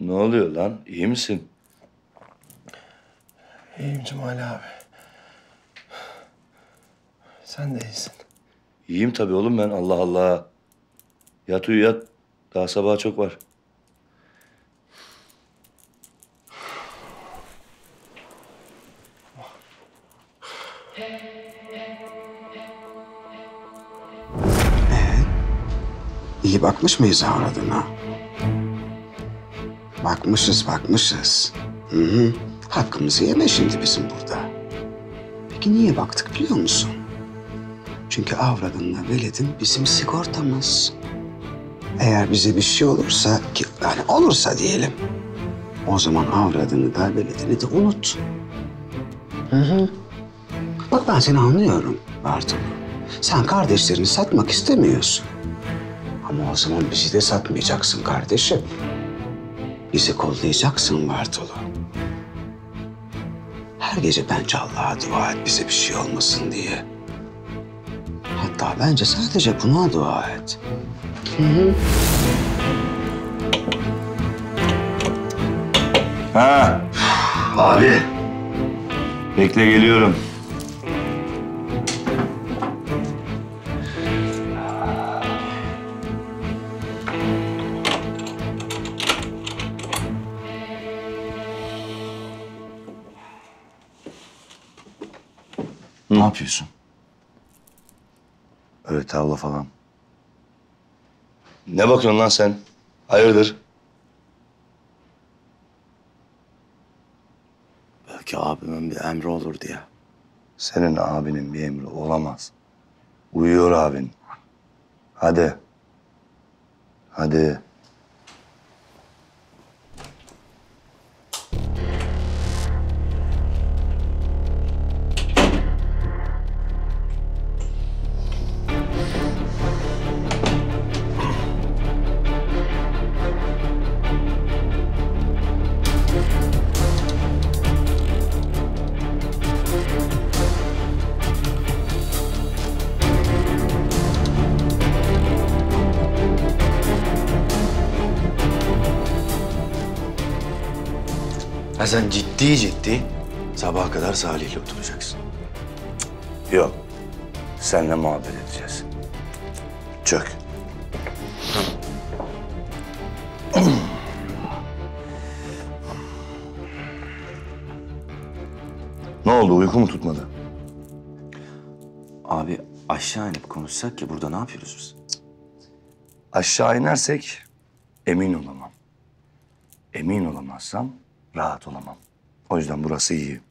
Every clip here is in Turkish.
Ne oluyor lan? İyi misin? İyiyim Cumali abi. Sen de iyisin. İyiyim tabii oğlum ben. Allah Allah. Yat uyu yat. Daha sabaha çok var. İyi bakmış mıyız avradına? Bakmışız. Hı. Hakkımızı yeme şimdi bizim burada. Peki niye baktık biliyor musun? Çünkü avradınla veledin bizim sigortamız. Eğer bize bir şey olursa, ki yani olursa diyelim, o zaman avradını da veledini de unut. Hı. Bak ben seni anlıyorum Bartolo. Sen kardeşlerini satmak istemiyorsun. Ama o zaman bizi de satmayacaksın kardeşim. Bizi kollayacaksın Bartolo. Her gece bence Allah'a dua et bize bir şey olmasın diye. Hatta bence sadece buna dua et. Hı. Ha. Abi. Bekle geliyorum. Ne yapıyorsun? Öyle tavla falan. Ne bakıyorsun lan sen? Hayırdır? Belki abimin bir emri olur diye. Senin abinin bir emri olamaz. Uyuyor abin. Hadi. Hadi. Ha sen ciddi sabaha kadar Salih'le oturacaksın. Yok. Seninle muhabbet edeceğiz. Çök. Ne oldu? Uyku mu tutmadı? Abi aşağı inip konuşsak ya, burada ne yapıyoruz biz? Aşağı inersek emin olamam. Emin olamazsam rahat olamam. O yüzden burası iyi.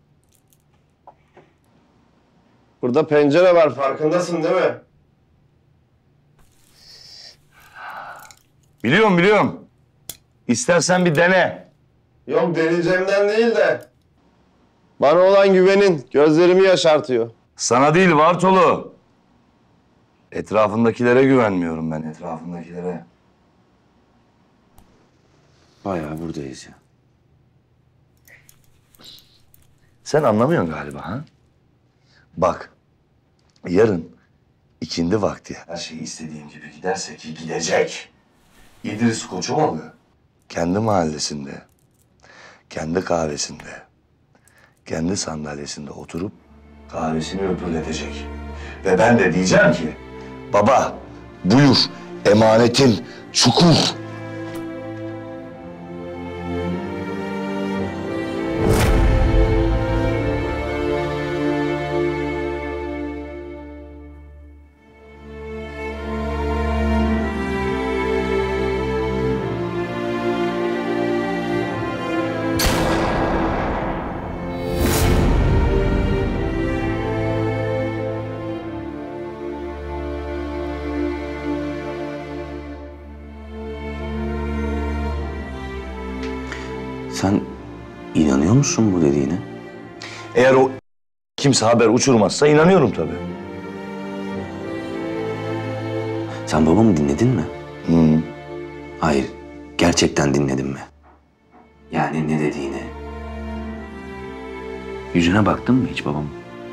Burada pencere var, farkındasın değil mi? Biliyorum. İstersen bir dene. Yok, deneyeceğimden değil de. Bana olan güvenin gözlerimi yaşartıyor. Sana değil Bartolu. Etrafındakilere güvenmiyorum ben, etrafındakilere. Bayağı buradayız ya. Sen anlamıyorsun galiba ha? Bak, yarın ikindi vakti her şey istediğim gibi giderse ki gidecek. İdris Koçovalı kendi mahallesinde, kendi kahvesinde, kendi sandalyesinde oturup kahvesini öpürletecek. Ve ben de diyeceğim ki, baba buyur emanetin çukur. Sen inanıyor musun bu dediğine? Eğer o kimse haber uçurmazsa inanıyorum tabii. Sen babamı dinledin mi? Hı. Hayır, gerçekten dinledin mi? Yani ne dediğini. Yüzüne baktın mı hiç babam?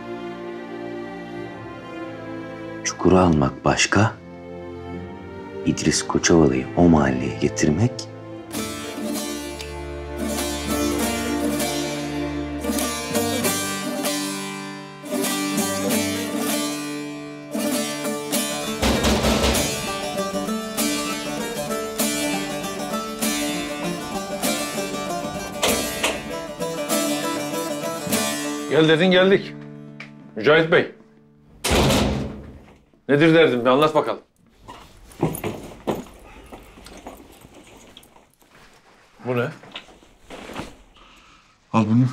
Çukura almak başka, İdris Koçovalı'yı o mahalleye getirmek Gel dedin geldik. Mücahit Bey. Nedir derdin? Bir anlat bakalım. Bu ne? Al bunu.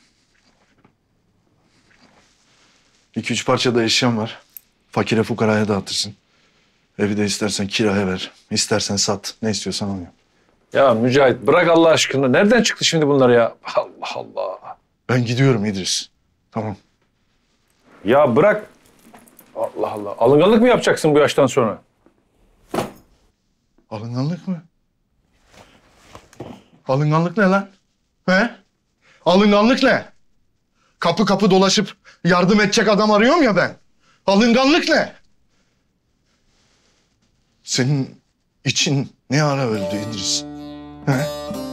2-3 parça da eşyam var. Fakire fukaraya dağıtırsın. Evi de istersen kiraya ver. İstersen sat. Ne istiyorsan al. Ya Mücahit bırak Allah aşkına. Nereden çıktı şimdi bunlar ya? Allah Allah. Ben gidiyorum İdris. Tamam. Ya bırak. Allah Allah. Alınganlık mı yapacaksın bu yaştan sonra? Alınganlık mı? Alınganlık ne lan? He? Alınganlık ne? Kapı kapı dolaşıp yardım edecek adam arıyorum ya ben. Alınganlık ne? Senin için ne ara öldü İdris? He?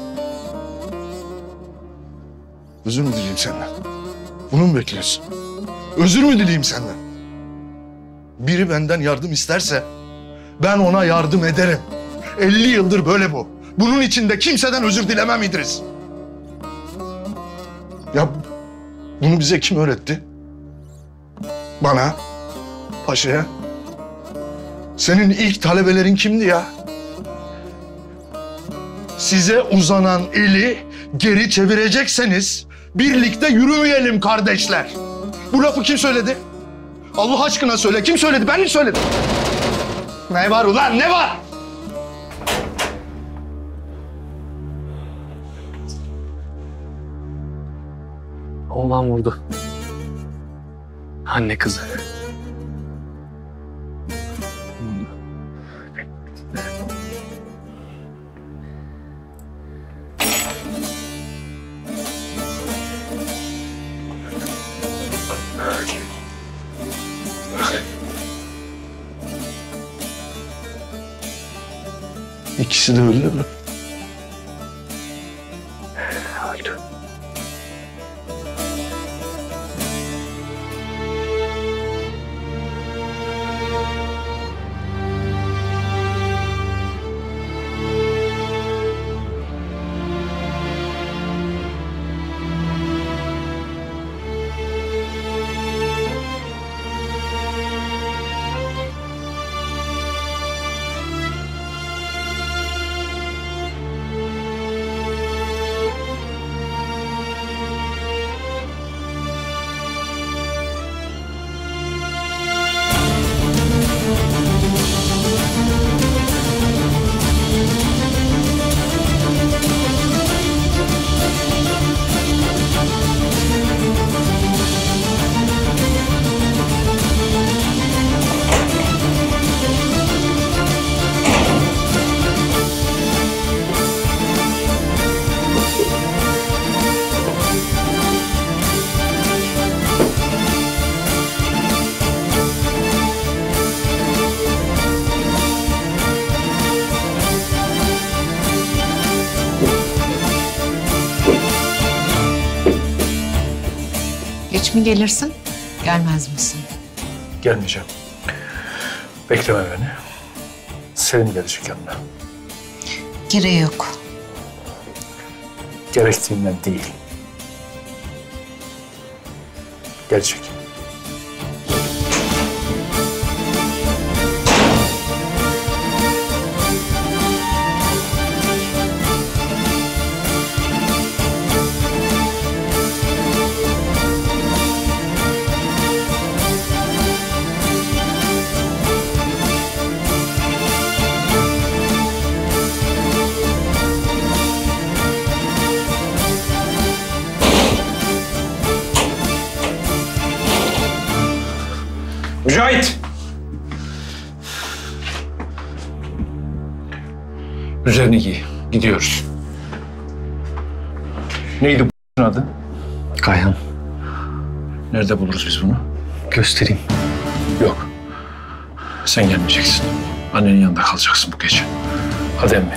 Özür mü dileyim senden? Bunu mu bekliyorsun? Özür mü dileyim senden? Biri benden yardım isterse ben ona yardım ederim. 50 yıldır böyle bu. Bunun için de kimseden özür dilemem İdris. Ya bunu bize kim öğretti? Bana, Paşa'ya. Senin ilk talebelerin kimdi ya? Size uzanan eli geri çevirecekseniz birlikte yürümeyelim kardeşler. Bu lafı kim söyledi? Allah aşkına söyle. Kim söyledi? Ben mi söyledim? Ne var ulan? Ne var? Oğlan vurdu. Anne kızı. İkisi de öldü mü? Öldü. Geç mi gelirsin, gelmez misin? Gelmeyeceğim. Bekleme beni. Selim gelecek yanına. Gereği yok. Gerektiğinden değil. Gelecek. Mücahit! Üzerini giy. Gidiyoruz. Neydi bu adı? Kayhan. Nerede buluruz biz bunu? Göstereyim. Yok. Sen gelmeyeceksin. Annenin yanında kalacaksın bu gece. Hadi emmi.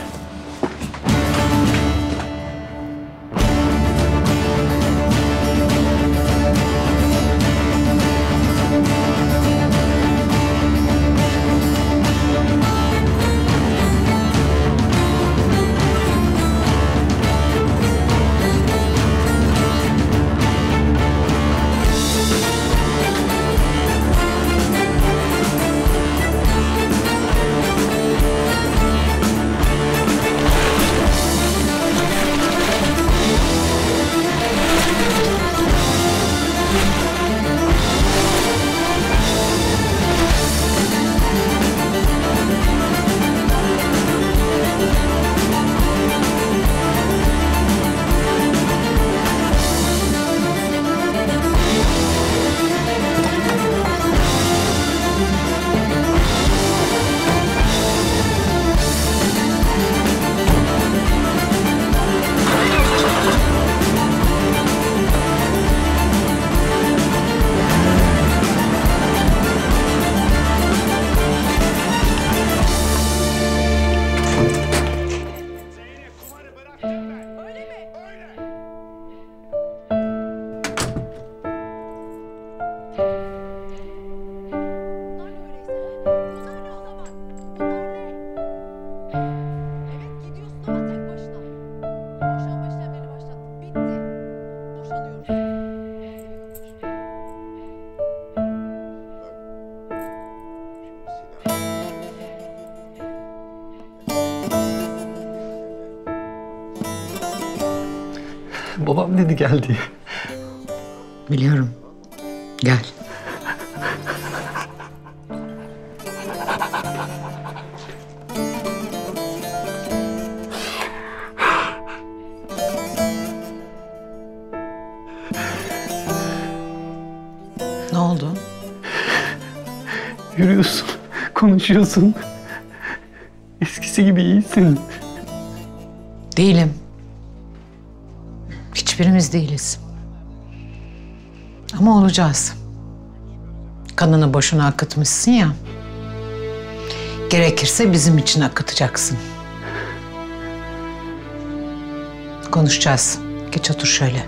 Babam dedi gel diye. Biliyorum. Gel. Ne oldu? Yürüyorsun, konuşuyorsun. Eskisi gibi iyisin. Değilim. Hiçbirimiz değiliz. Ama olacağız. Kanını boşuna akıtmışsın ya. Gerekirse bizim için akıtacaksın. Konuşacağız. Geç otur şöyle.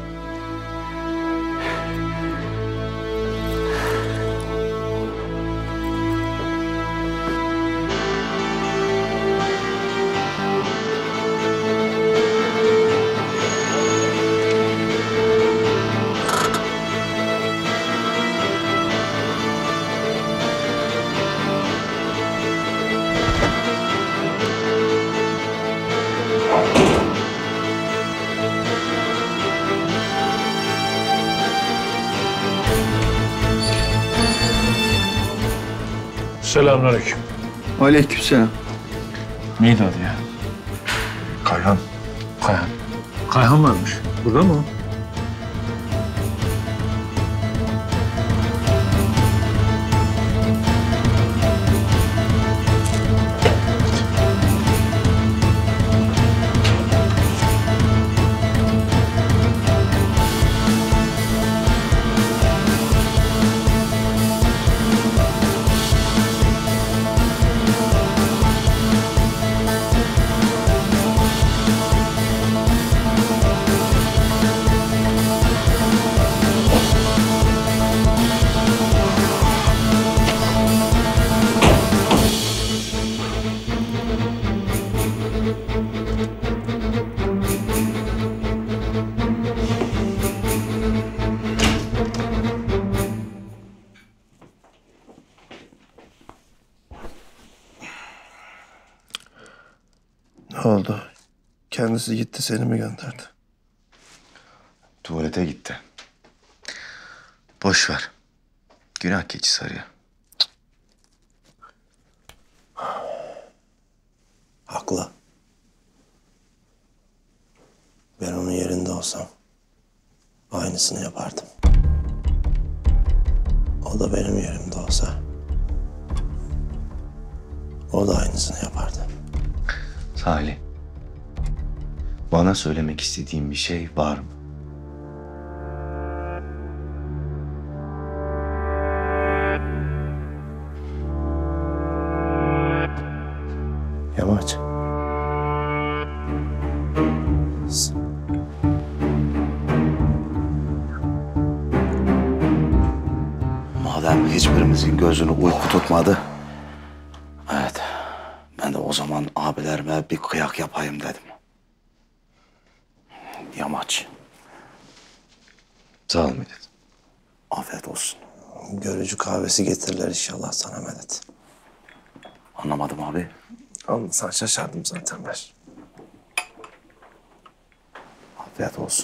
Selamünaleyküm. Aleykümselam. Neydi adı ya? Kayhan. Kayhan. Kayhan varmış. Burada mı? Ne oldu? Kendisi gitti, seni mi gönderdi? Tuvalete gitti. Boş ver. Günah keçisi arıyor. Haklı. Ben onun yerinde olsam aynısını yapardım. O da benim yerimde olsa o da aynısını yapardı. Salih. Bana söylemek istediğin bir şey var mı? Yamaç. Madem hiçbirimizin gözünü uyku tutmadı. Evet. Ben de o zaman abilerime bir kıyak yapayım dedim. Yamaç. Sağ ol Medet. Afiyet olsun. Görücü kahvesi getirirler inşallah sana Medet. Anlamadım abi. Anlasan şaşardım zaten ben. Afiyet olsun.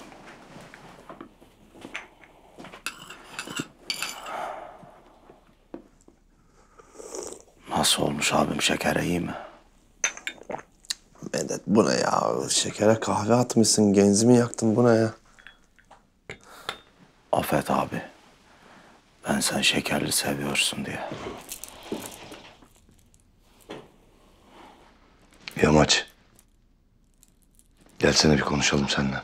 Nasıl olmuş abim, şeker iyi mi? Medet bu ne ya? Şekere kahve atmışsın, genzimi yaktın, bu ne ya? Afiyet abi. Ben sen şekerli seviyorsun diye. Yamaç. Gelsene bir konuşalım seninle.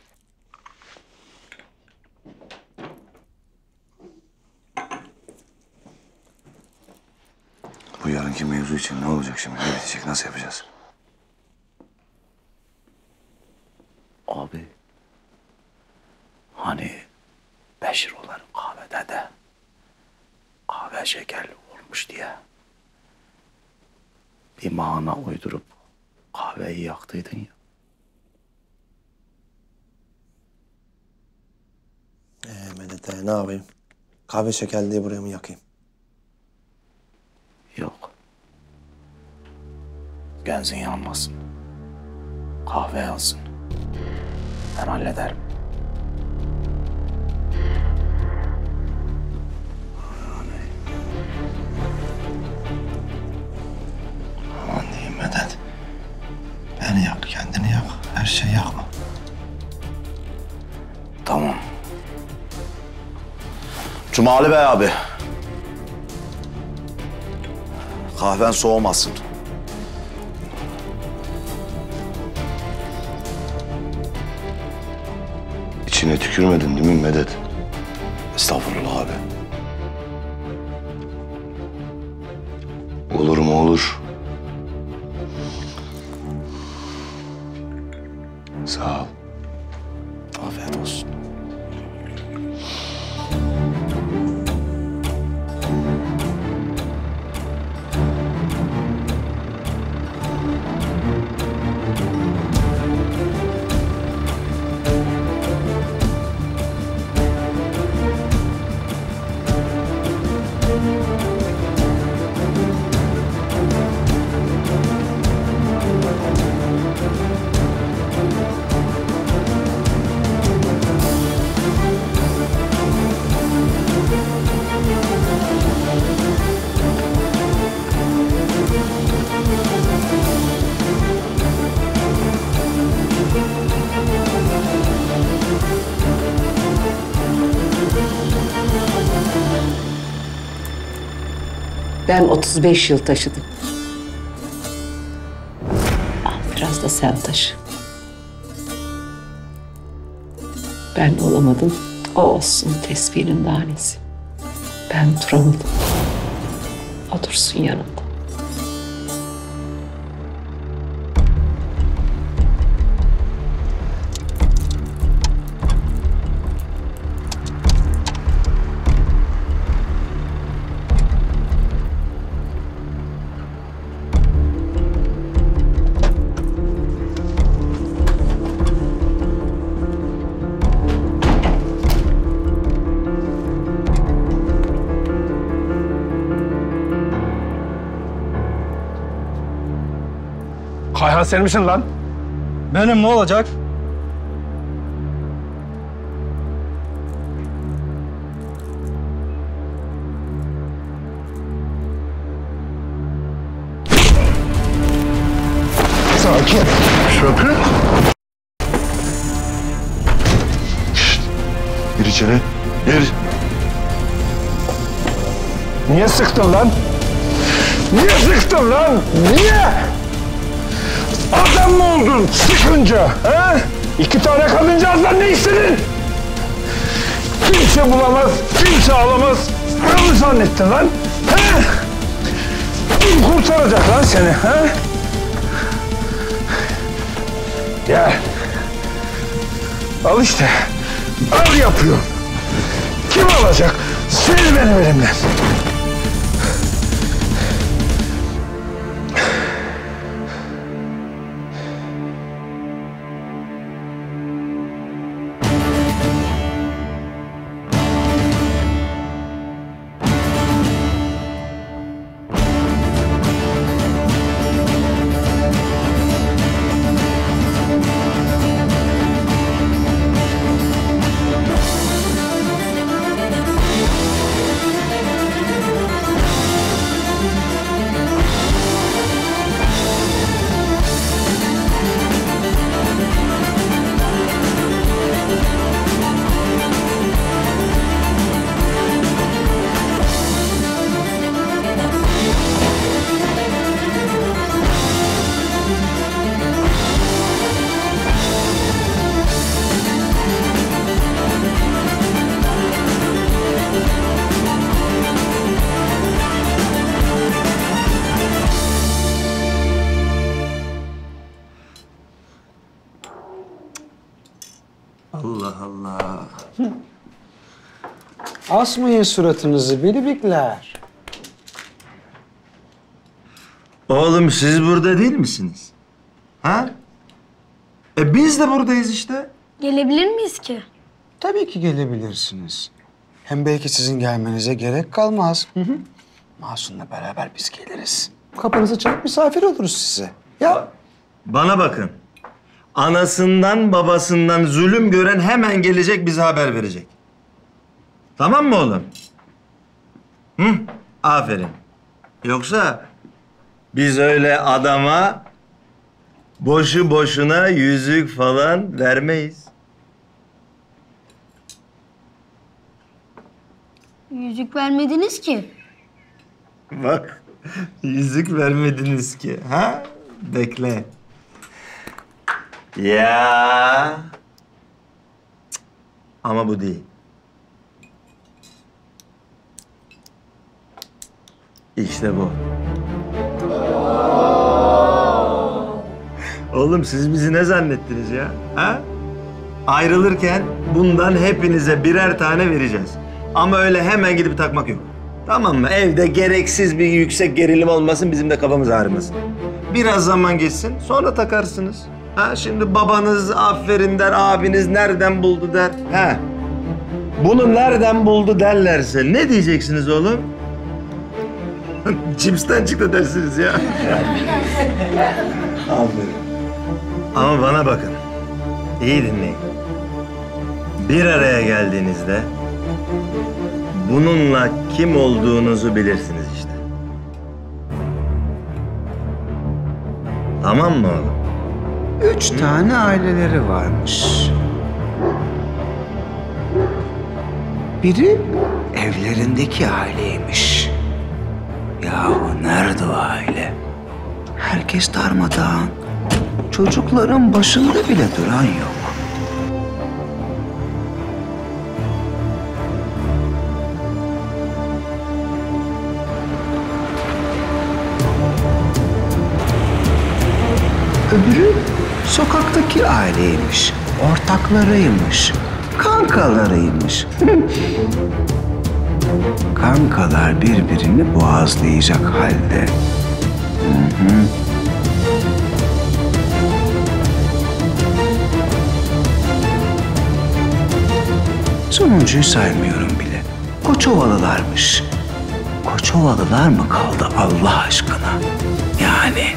Bu yarınki mevzu için ne olacak şimdi? Ne bitecek? Nasıl yapacağız? Abi. Hani Beşir onların kahvede de kahve şekerli olmuş diye bir mana uydurup kahveyi yaktıydın ya. Medet ne yapayım? Kahve şekerli diye buraya mı yakayım? Yok. Genzin yanmasın. Kahve yansın. Ben hallederim. Cumali Bey abi. Kahven soğumasın. İçine tükürmedin değil mi Medet? Estağfurullah abi. Olur mu olur. Sağ ol. Afiyet olsun. Ben 35 yıl taşıdım. Al biraz da sen taşı. Ben olamadım. O olsun tesbihinin tanesi. Ben duramadım. O dursun yanımda. Kayhan sen misin lan? Benim ne olacak? Sakin. Şükrü. Şşt. Gir içeri. Gir. Niye sıktın lan? Niye sıktın lan? Niye? Adam mı oldun sıkınca? He? 2 tane kadıncağızdan ne istedin? Kimse bulamaz, kimse alamaz. Ne mi zannettin lan? He? Kim kurtaracak lan seni? He? Gel. Al işte. Al yapıyor. Kim alacak? Sil benim elimden. Allah Allah. Asmayın suratınızı bilibikler. Oğlum siz burada değil misiniz? Ha? Biz de buradayız işte. Gelebilir miyiz ki? Tabii ki gelebilirsiniz. Hem belki sizin gelmenize gerek kalmaz. Masum'la beraber biz geliriz. Kapınızı çalıp misafir oluruz size. Ya Bana bakın. Anasından babasından zulüm gören hemen gelecek bize haber verecek. Tamam mı oğlum? Hı? Aferin. Yoksa biz öyle adama boşu boşuna yüzük falan vermeyiz. Yüzük vermediniz ki. Bak, yüzük vermediniz ki. Ha? Bekle. Ya. Cık. Ama bu değil. İşte bu. Oğlum siz bizi ne zannettiniz ya? Ha? Ayrılırken bundan hepinize birer tane vereceğiz. Ama öyle hemen gidip takmak yok. Tamam mı? Evde gereksiz bir yüksek gerilim olmasın, bizim de kafamız ağrımasın. Biraz zaman geçsin, sonra takarsınız. Ha, şimdi babanız aferin der, abiniz nereden buldu der. Ha. Bunu nereden buldu derlerse ne diyeceksiniz oğlum? Cipsten çıktı dersiniz ya. Aferin. Ama bana bakın. İyi dinleyin. Bir araya geldiğinizde bununla kim olduğunuzu bilirsiniz işte. Tamam mı oğlum? 3 tane aileleri varmış. Biri evlerindeki aileymiş. Yahu nerede o aile? Herkes darmadağın. Çocukların başında bile duran yok. Öbürü sokaktaki aileymiş, ortaklarıymış, kankalarıymış. Kankalar birbirini boğazlayacak halde. Sonuncuyu saymıyorum bile. Koçovalılarmış. Koçovalılar mı kaldı Allah aşkına? Yani...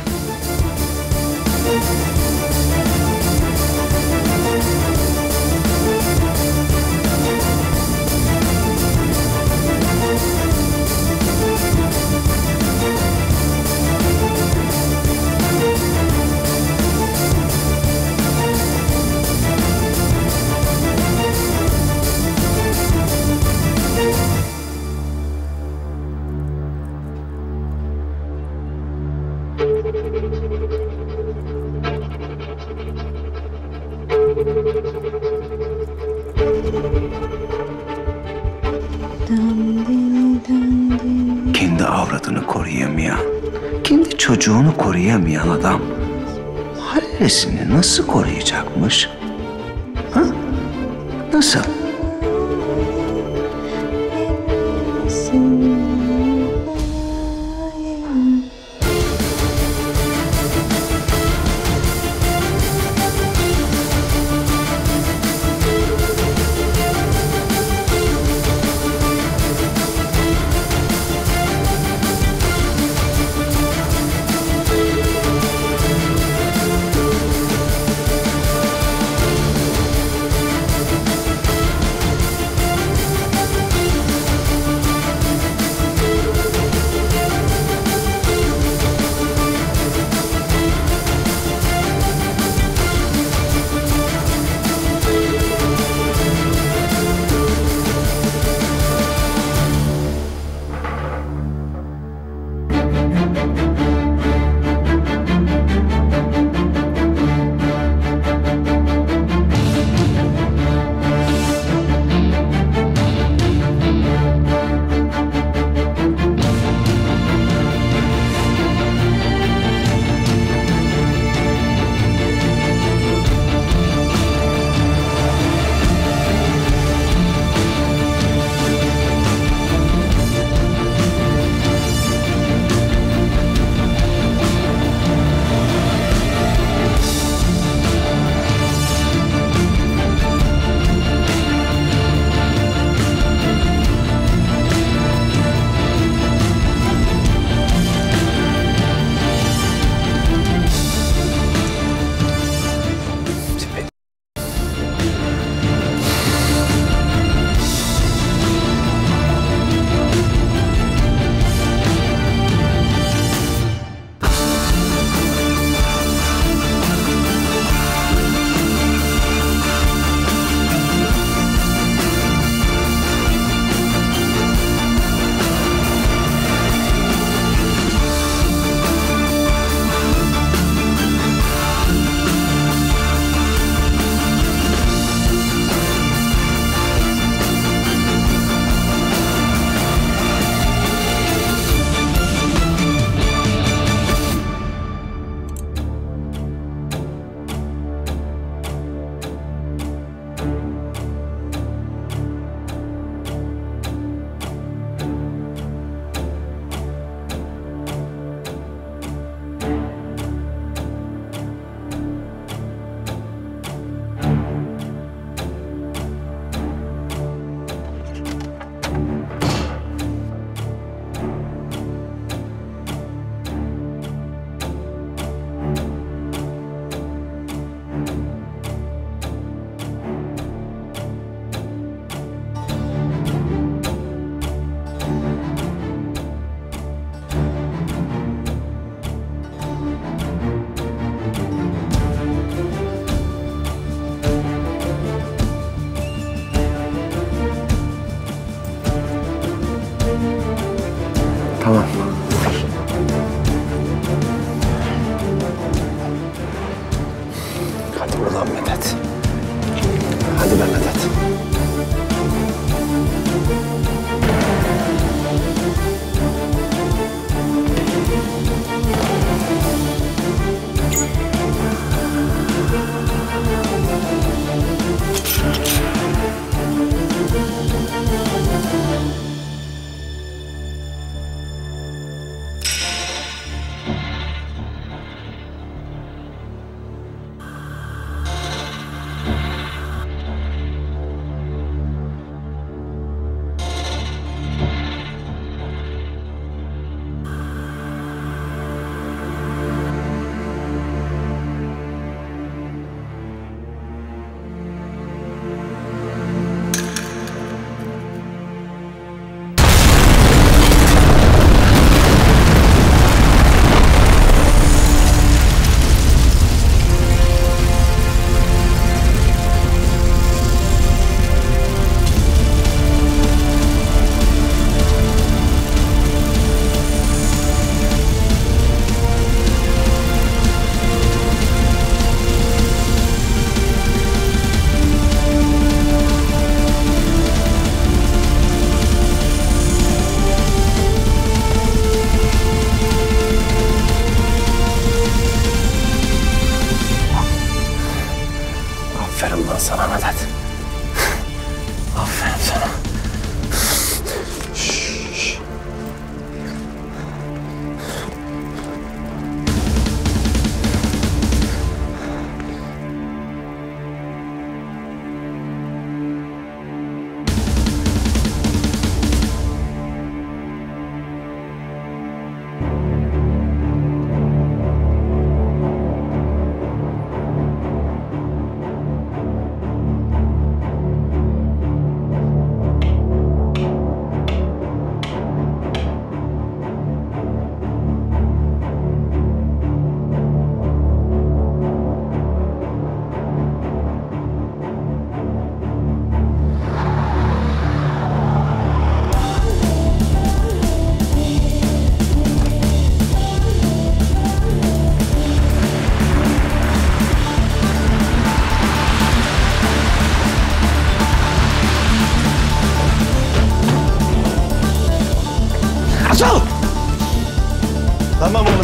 Kendi avradını koruyamayan, kendi çocuğunu koruyamayan adam mahallesini nasıl koruyacakmış? Ha? Nasıl?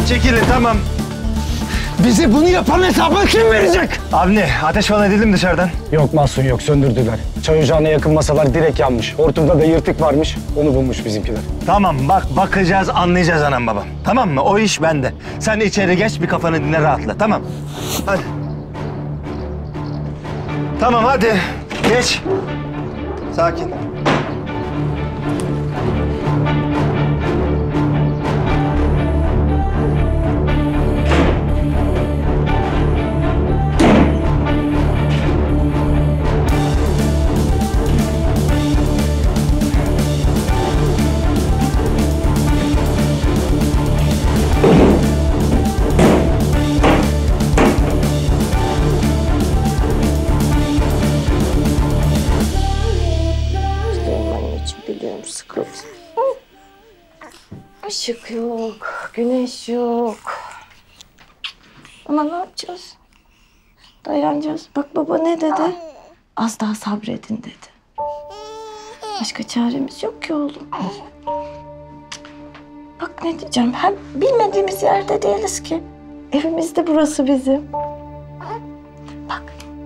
çekilin tamam. Bizi bunu yapan hesabını kim verecek? Avni ateş falan edildi mi dışarıdan? Yok Mahsun yok, söndürdüler. Çay ocağına yakın masalar direkt yanmış. Hortumda da yırtık varmış, onu bulmuş bizimkiler. Tamam bak bakacağız anlayacağız anam babam. Tamam mı? O iş bende. Sen içeri geç bir kafanı dinle rahatla tamam. Hadi. Tamam hadi geç. Sakin. Biliyorum sıkıldım. Işık yok, güneş yok. Ama ne yapacağız? Dayanacağız. Bak baba ne dedi? Az daha sabredin dedi. Başka çaremiz yok ki oğlum. Bak ne diyeceğim, hem bilmediğimiz yerde değiliz ki. Evimiz de burası bizim. Bak.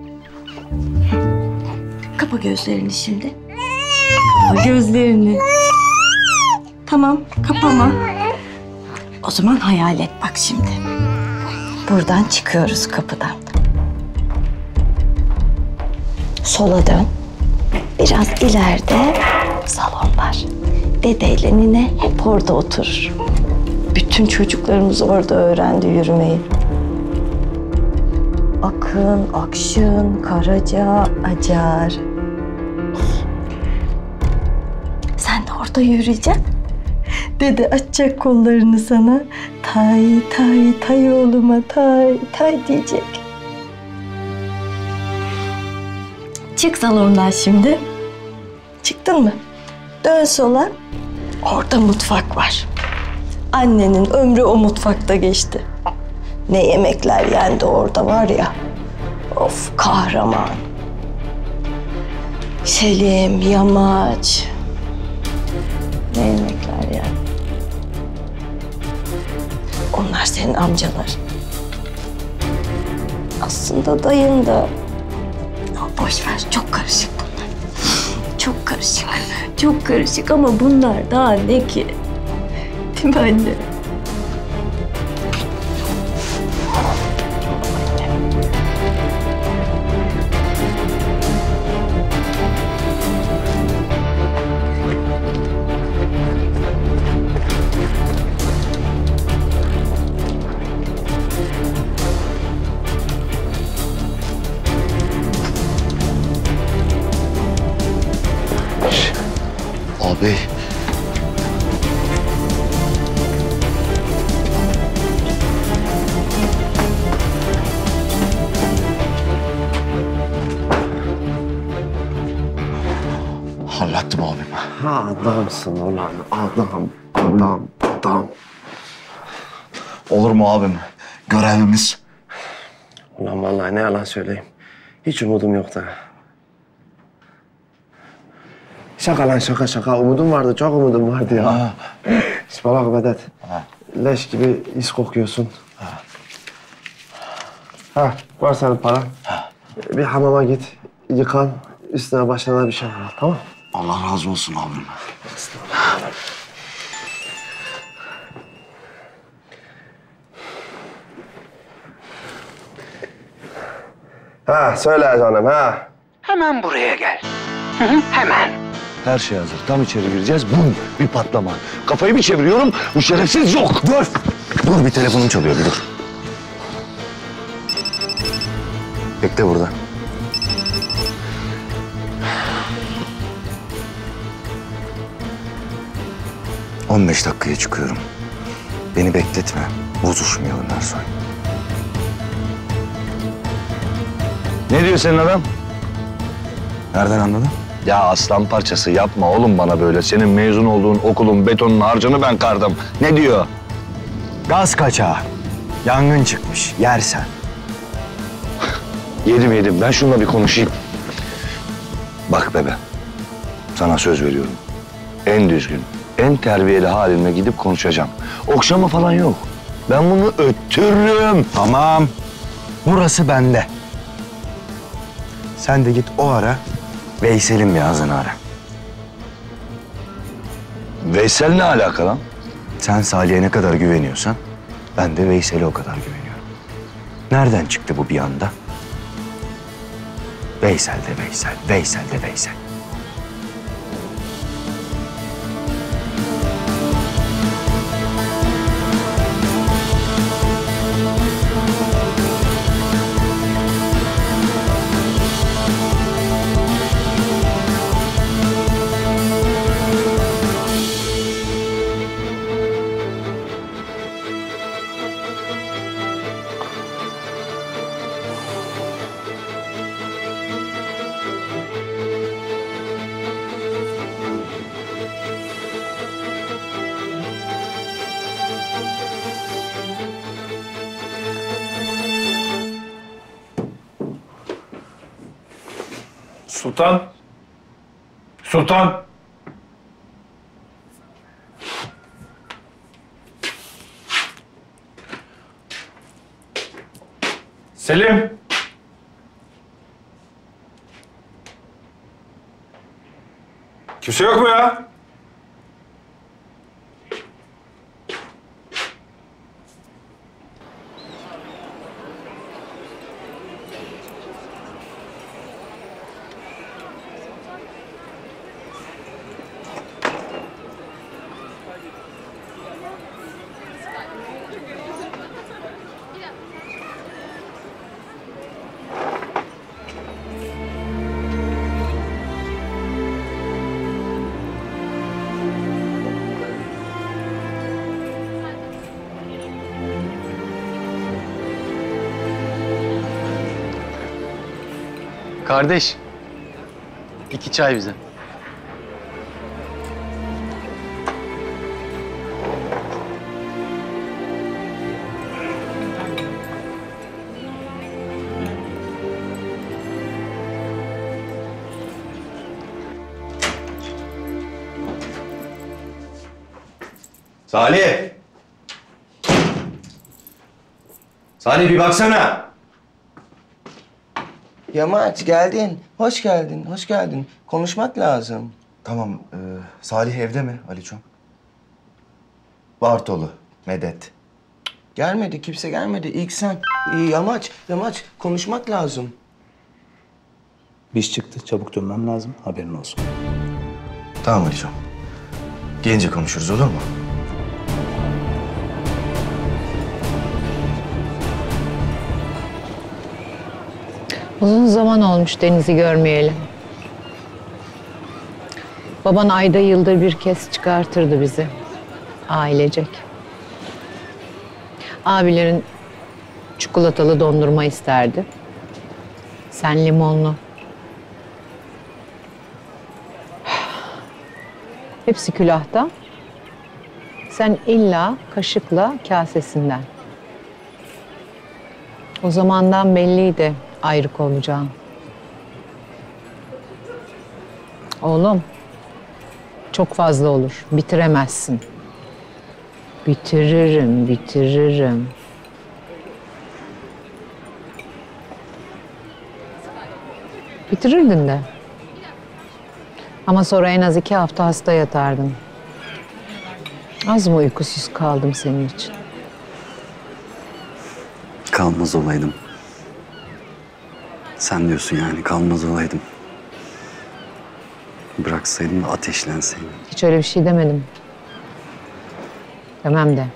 Kapa gözlerini şimdi. Kapa gözlerini. Tamam, kapama. O zaman hayal et bak şimdi. Buradan çıkıyoruz kapıdan. Sola dön. Biraz ileride salon var. Dedeyle nine hep orada oturur. Bütün çocuklarımız orada öğrendi yürümeyi. Akın, Akşın, Karaca, Acar. Sen de orada yürüyeceksin. Dede açacak kollarını sana. Tay, tay, tay oğluma tay, tay diyecek. Çık salondan şimdi. Çıktın mı? Dön sola. Orada mutfak var. Annenin ömrü o mutfakta geçti. Ne yemekler yendi orada var ya. Of kahraman. Selim, Yamaç. Ne yemekler yani. Onlar senin amcalar. Aslında dayın da. Boş ver, çok karışık bunlar. Çok karışık. Çok karışık ama bunlar daha ne ki? Değil mi anne? Abi. Hallettim abim. Adamsın ulan, adam. Olur mu abim? Görevimiz. Ulan vallahi ne yalan söyleyeyim. Hiç umudum yoktu. Şaka lan şaka. Umudum vardı, çok umudum vardı ya. Bak Vedat. Leş gibi is kokuyorsun. Var senin paran. Bir hamama git, yıkan, üstüne başına bir şey al, tamam? Allah razı olsun abim. Söyle canım, Hemen buraya gel. Hemen. Her şey hazır. Tam içeri gireceğiz. Bum! Bir patlama. Kafayı bir çeviriyorum. Bu şerefsiz yok. Dur! Dur, bir telefonum çalıyor, bir dur. Bekle burada. ...15 dakikaya çıkıyorum. Beni bekletme. Bozuşmayalım Ersoy. Ne diyor senin adam? Nereden anladın? Ya aslan parçası yapma oğlum bana böyle. Senin mezun olduğun okulun betonun harcını ben kardım. Ne diyor? Gaz kaçağı. Yangın çıkmış. Yersen. Yedim. Ben şununla bir konuşayım. Bak bebe. Sana söz veriyorum. En düzgün, en terbiyeli halimle gidip konuşacağım. Okşama falan yok. Ben bunu öttürürüm. Tamam. Burası bende. Sen de git o ara. Veysel'in bir ağzını ara. Veysel ne alaka lan? Sen Salih'e ne kadar güveniyorsan ben de Veysel'e o kadar güveniyorum. Nereden çıktı bu bir anda? Veysel de Veysel, Veysel de Veysel. Sultan. Sultan. Selim. Kimse yok mu ya? Kardeş, 2 çay bize. Salih! Salih bir baksana! Yamaç geldin. Hoş geldin, hoş geldin. Konuşmak lazım. Tamam, Salih evde mi Aliçom? Bartolu, Medet. Gelmedi, kimse gelmedi. İlk sen. Yamaç konuşmak lazım. İş çıktı, çabuk dönmem lazım. Haberin olsun. Tamam Aliçom. Gelince konuşuruz, olur mu? Uzun zaman olmuş Deniz'i görmeyeli. Baban ayda yılda bir kez çıkartırdı bizi. Ailecek. Abilerin çikolatalı dondurma isterdi. Sen limonlu. Hepsi külahta. Sen illa kaşıkla kasesinden. O zamandan belliydi ayrık olacağım. Oğlum, çok fazla olur. Bitiremezsin. Bitiririm. Bitirirdin de. Ama sonra en az 2 hafta hasta yatardın. Az mı uykusuz kaldım senin için? Kalmaz olaydım. Sen diyorsun yani kalmaz olaydım. Bıraksaydın da ateşlenseydin. Hiç öyle bir şey demedim. Demem de.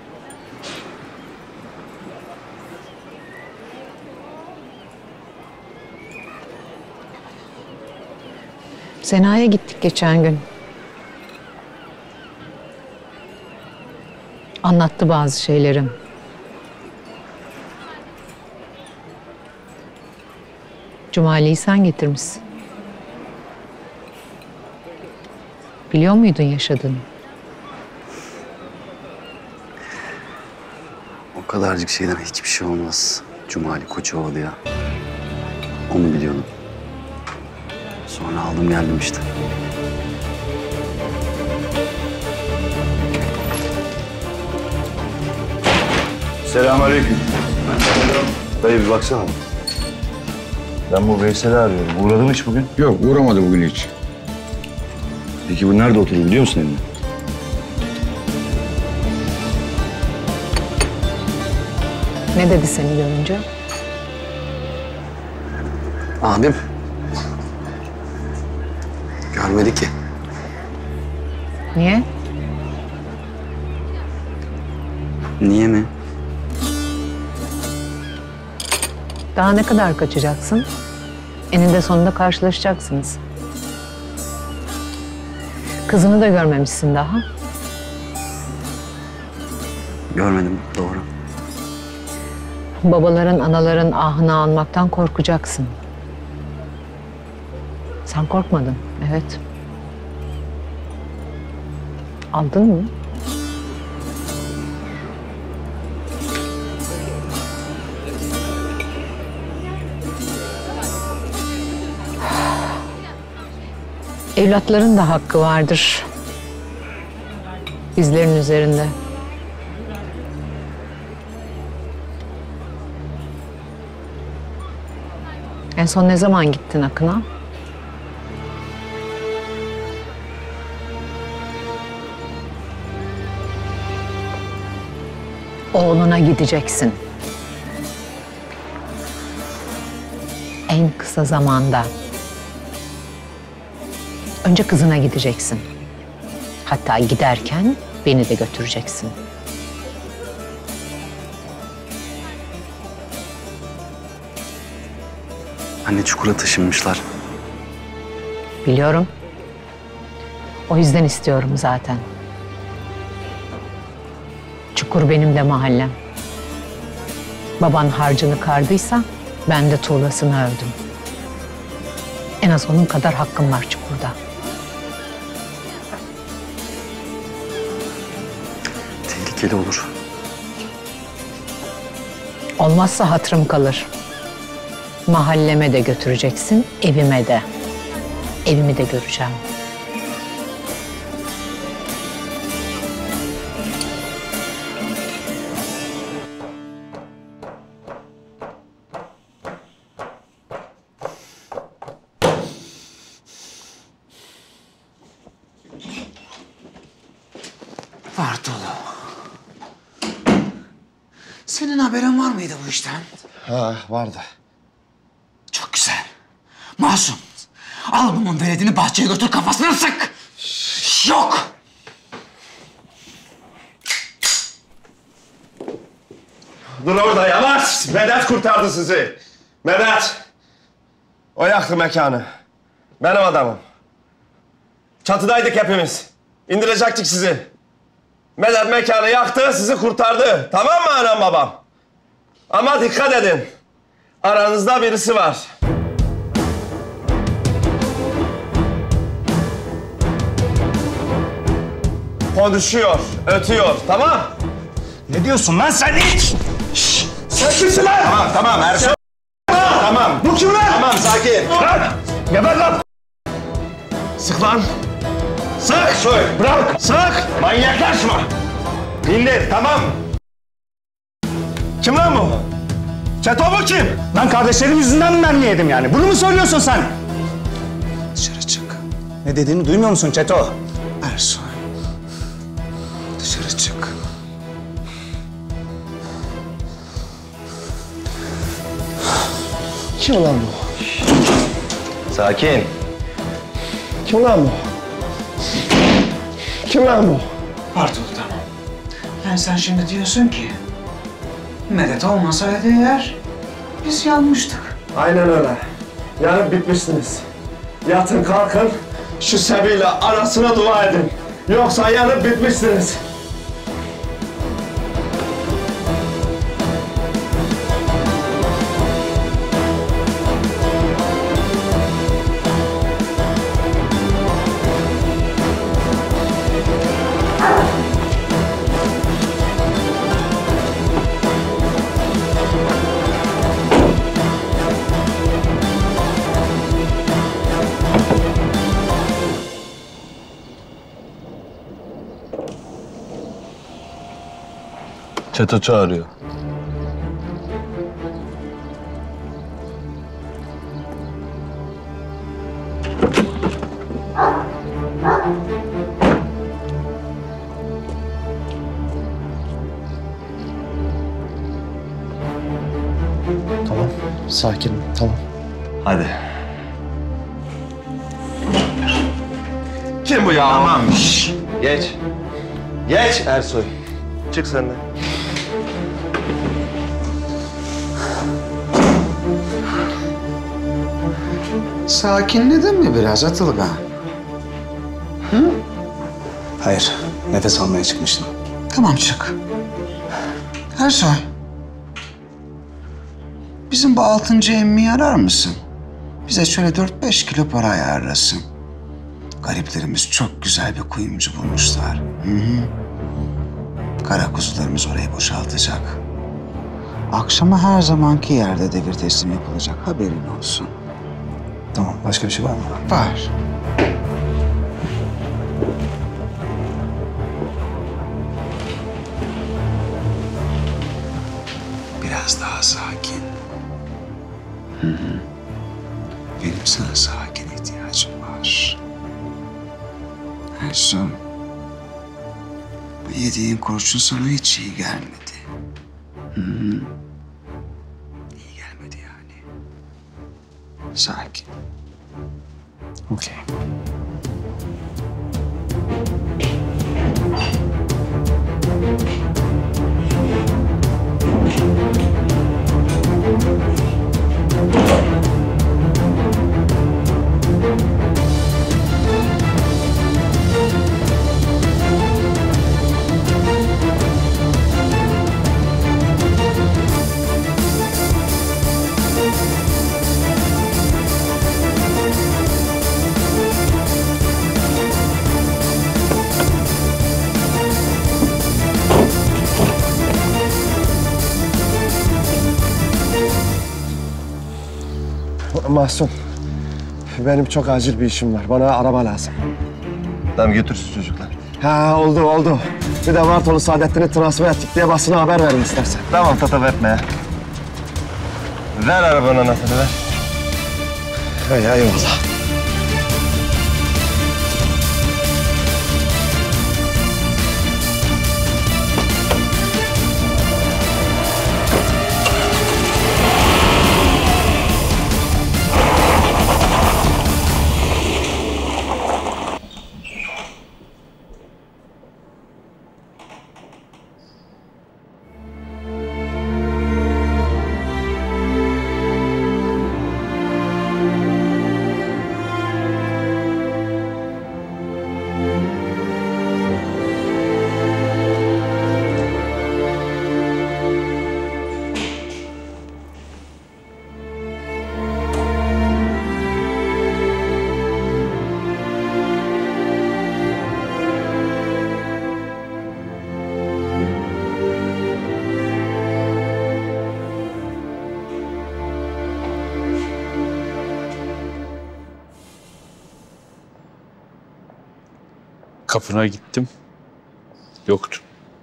Sena'ya gittik geçen gün. Anlattı bazı şeyleri. Cumali'yi sen getirmişsin. Biliyor muydun yaşadığını? O kadarcık şeyden hiçbir şey olmaz. Cumali Koçovalı ya. Onu biliyordum. Sonra aldım geldim işte. Selamünaleyküm. Dayı bir baksana. Ben bu Veysel'i arıyorum. Uğradı mı hiç bugün? Yok, uğramadı bugün hiç. Peki bu nerede oturuyor biliyor musun Emine? Ne dedi seni görünce? Abim. Görmedi ki. Niye? Niye mi? Daha ne kadar kaçacaksın? Eninde sonunda karşılaşacaksınız. Kızını da görmemişsin daha. Görmedim, doğru. Babaların, anaların ahını almaktan korkacaksın. Sen korkmadın, evet. Aldın mı? Evlatların da hakkı vardır. Bizlerin üzerinde. En son ne zaman gittin Akın'a? Oğluna gideceksin. En kısa zamanda. Önce kızına gideceksin. Hatta giderken beni de götüreceksin. Anne çukura taşınmışlar. Biliyorum. O yüzden istiyorum zaten. Çukur benim de mahallem. Baban harcını kardıysa ben de tuğlasını ördüm. En az onun kadar hakkım var çukurda. Tehlikeli olur. Olmazsa hatırım kalır. Mahalleme de götüreceksin, evime de. Evimi de göreceğim. Bartolo. Senin haberin var mıydı bu işten? Ha, vardı. Çok güzel. Masum. Al bunun veledini bahçeye götür kafasına sık. Yok. Dur orada yavaş. Medet kurtardı sizi. Medet. O yaktı mekanı. Benim adamım. Çatıdaydık hepimiz. İndirecektik sizi. Medet mekanı yaktı, sizi kurtardı. Tamam mı anam babam? Ama dikkat edin. Aranızda birisi var. Konuşuyor, ötüyor. Tamam? Ne diyorsun lan sen hiç? Sen kimsin lan? Tamam her şey... Tamam. Bu kim lan? Tamam sakin. Lan! Geber lan! Sık lan. Sık. Bırak! Sık. Manyaklaşma. İndir tamam. Kim lan bu? Çeto bu kim? Lan kardeşlerim yüzünden mi ben yedim yani? Bunu mu söylüyorsun sen? Dışarı çık. Ne dediğini duymuyor musun Çeto? Ersoy. Dışarı çık. Kim lan bu? Sakin. Kim lan bu? Kim lan bu? Bartolo tamam. Yani sen şimdi diyorsun ki... Medet olmasaydı eğer... Biz yanmıştık. Aynen öyle. Yanıp bitmişsiniz. Yatın kalkın, şu sebeyle anasına dua edin. Yoksa yanıp bitmişsiniz. Çeto çağırıyor. Tamam. Sakinim. Tamam. Hadi. Kim bu ya? Tamam. Geç. Geç Ersoy. Çık sen de. Sakinledin mi biraz Atılgan? Hayır. Nefes almaya çıkmıştım. Tamam çık. Ersoy. Bizim bu 6. emmiyi arar mısın? Bize şöyle 4-5 kilo para ayarlasın. Gariplerimiz çok güzel bir kuyumcu bulmuşlar. Kara kuzularımız orayı boşaltacak. Akşama her zamanki yerde devir teslim yapılacak. Haberin olsun. Tamam. Başka bir şey var mı? Var. Biraz daha sakin. Benim sana sakin ihtiyacım var. Ersun, bu yediğin kurşun sana hiç iyi gelmedi. İyi gelmedi yani. Sakin. Okey. Mahsun. Benim çok acil bir işim var. Bana araba lazım. Tamam götürsün çocuklar. Ha oldu. Bir de Vartolu Saadettin'i transfer ettik diye basına haber verin istersen. Tamam tatava etme ya. Ver arabanın anahtarını ver. Eyvallah. Kapına gittim. Yoktu.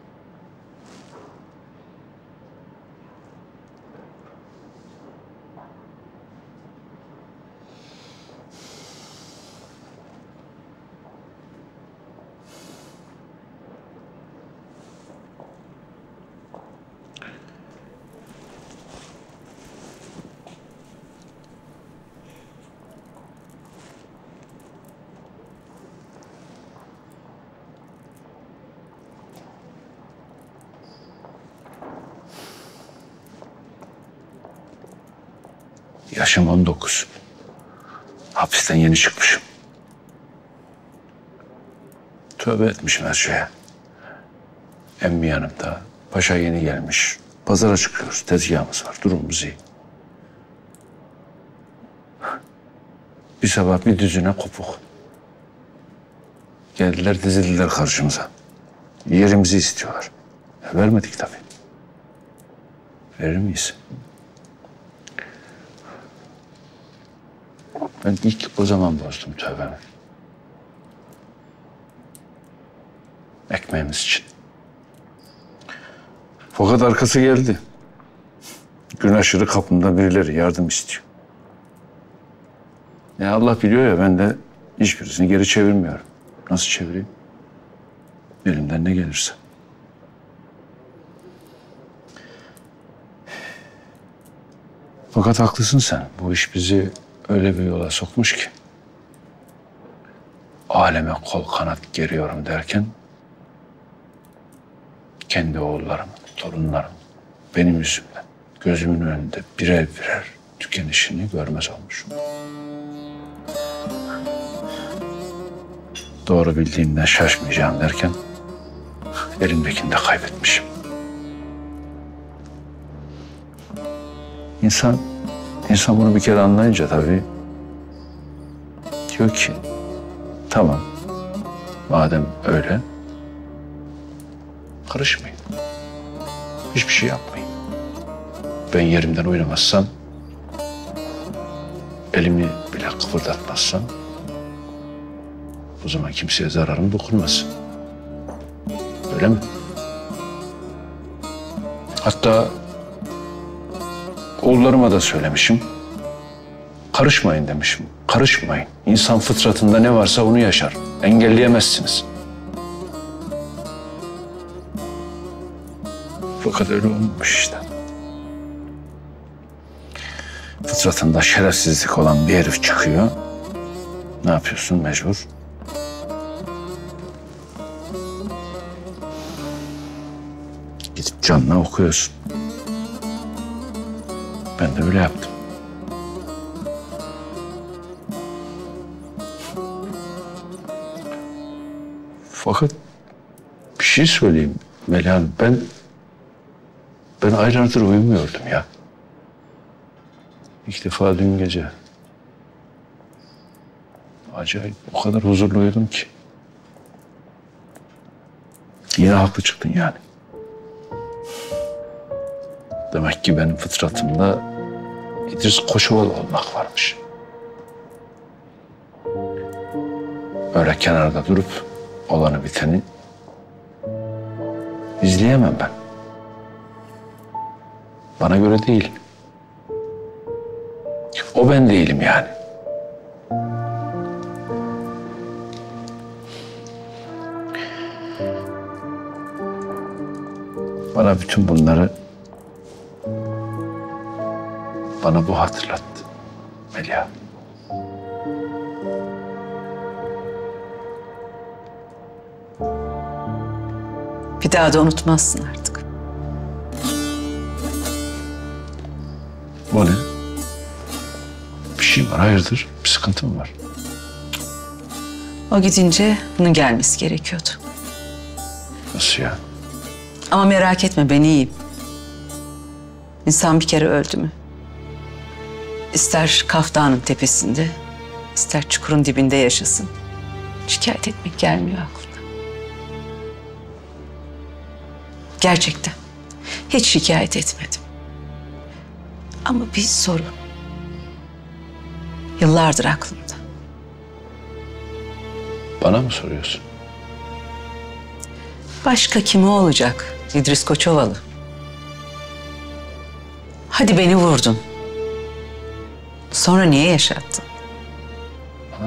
Yaşım 19. Hapisten yeni çıkmışım. Tövbe etmişim her şeye. Emmi yanımda. Paşa yeni gelmiş. Pazara çıkıyoruz. Tezgahımız var. Durumumuz iyi. Bir sabah bir düzine kopuk. Geldiler dizildiler karşımıza. Yerimizi istiyorlar. Vermedik tabii. Verir miyiz? Ben ilk o zaman bozdum tövbemi. Ekmeğimiz için. Fakat arkası geldi. Gün aşırı kapımda birileri yardım istiyor. Ya Allah biliyor ya, ben de hiçbirisini geri çevirmiyorum. Nasıl çevireyim? Elimden ne gelirse. Fakat haklısın sen. Bu iş bizi öyle bir yola sokmuş ki. Aleme kol kanat geriyorum derken kendi oğullarım, torunlarım benim yüzümden gözümün önünde birer birer tükenişini görmez olmuşum. Doğru bildiğimden şaşmayacağım derken elimdekini de kaybetmişim. İnsan bunu bir kere anlayınca tabii diyor ki tamam madem öyle karışmayın. Hiçbir şey yapmayın. Ben yerimden oynamazsam, elimi bile kıpırdatmazsam o zaman kimseye zararım dokunmaz. Öyle mi? Hatta oğullarıma da söylemişim. Karışmayın demişim. Karışmayın. İnsan fıtratında ne varsa onu yaşar. Engelleyemezsiniz. Fakat öyle olmamış işte. Fıtratında şerefsizlik olan bir herif çıkıyor. Ne yapıyorsun mecbur? Gidip canına okuyorsun. Ben de öyle yaptım. Fakat bir şey söyleyeyim Melih Hanım. Ben aylardır uyumuyordum ya. İlk defa dün gece. Acayip o kadar huzurlu uyudum ki. Yine haklı çıktın yani. Demek ki benim fıtratımda İdris Koçovalı olmak varmış. Öyle kenarda durup olanı biteni izleyemem ben. Bana göre değil. O ben değilim yani. Bana bütün bunları bana bu hatırlattı Melia. Bir daha da unutmazsın artık. O ne? Bir şey var, hayırdır? Bir sıkıntı mı var? O gidince bunun gelmesi gerekiyordu. Nasıl ya? Ama merak etme, ben iyiyim. İnsan bir kere öldü mü? İster Kaf Dağı'nın tepesinde, ister çukurun dibinde yaşasın. Şikayet etmek gelmiyor aklına. Gerçekten. Hiç şikayet etmedim. Ama bir soru. Yıllardır aklımda. Bana mı soruyorsun? Başka kimi olacak? İdris Koçovalı. Hadi beni vurdun. Sonra niye yaşattın? Ha?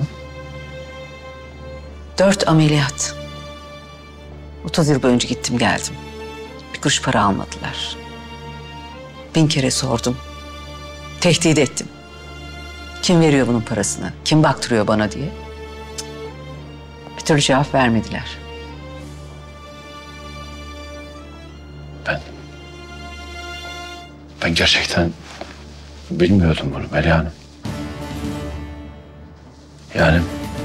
4 ameliyat. 30 yıl boyunca gittim geldim. Bir kuruş para almadılar. 1000 kere sordum. Tehdit ettim. Kim veriyor bunun parasını? Kim baktırıyor bana diye. Bir türlü cevap vermediler. Ben gerçekten bilmiyordum bunu Melih Hanım. Yani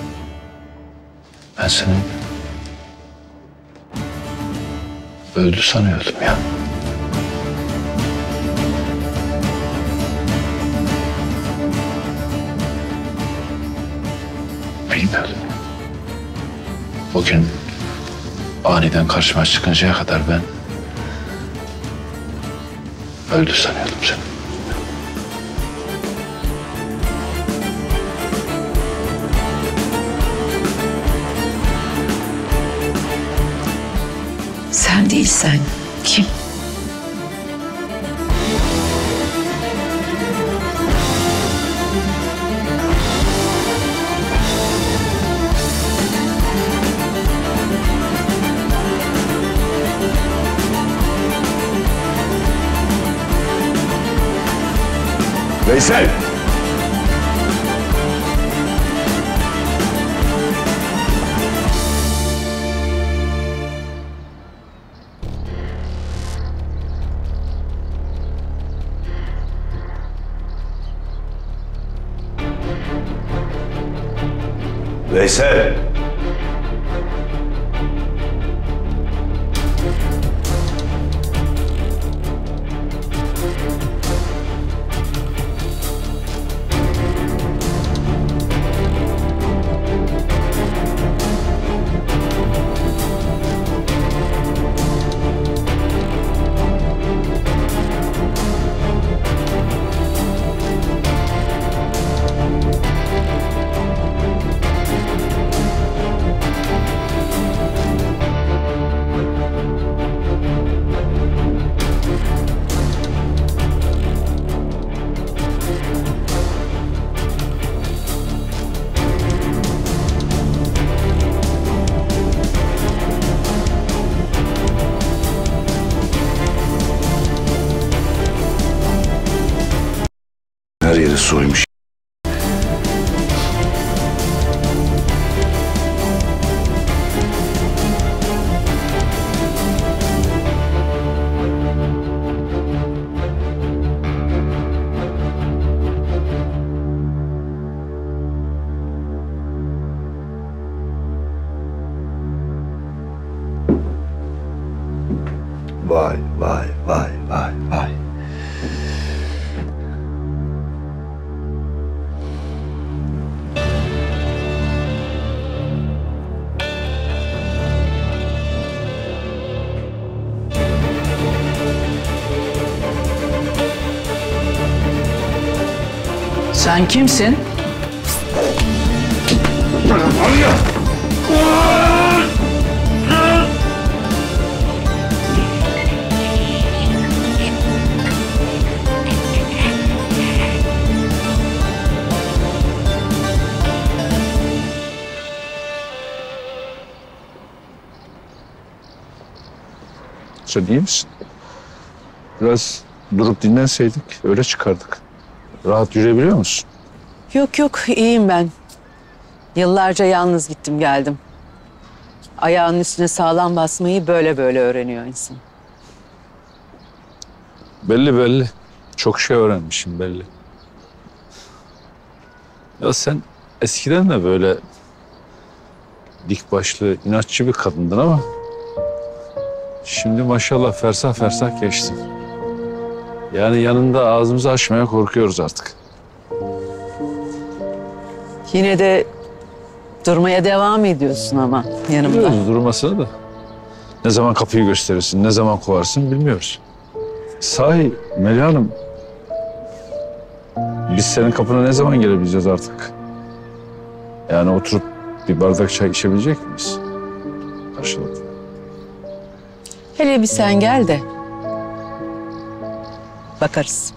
ben seni öldü sanıyordum ya. Bilmiyordum. O gün aniden karşıma çıkıncaya kadar ben öldü sanıyordum seni. Sen değilsen kim? Veysel! Veysel! Her yeri soymuş. Vay vay vay vay vay. Sen kimsin? Sen iyi misin? Biraz durup dinlenseydik öyle çıkardık. Rahat yürüyebiliyor musun? Yok yok, iyiyim ben. Yıllarca yalnız gittim geldim. Ayağının üstüne sağlam basmayı böyle böyle öğreniyor insan. Belli belli. Çok şey öğrenmişim belli. Ya sen eskiden de böyle dik başlı, inatçı bir kadındın ama şimdi maşallah fersah fersah geçtin. Yani yanında ağzımızı açmaya korkuyoruz artık. Yine de durmaya devam ediyorsun ama yanımda. Biliyoruz durmasını da. Ne zaman kapıyı gösterirsin, ne zaman kovarsın bilmiyoruz. Sahi Melih Hanım, biz senin kapına ne zaman gelebileceğiz artık? Yani oturup bir bardak çay içebilecek miyiz? Karşılıklı. Hele bir sen gel de bakarız.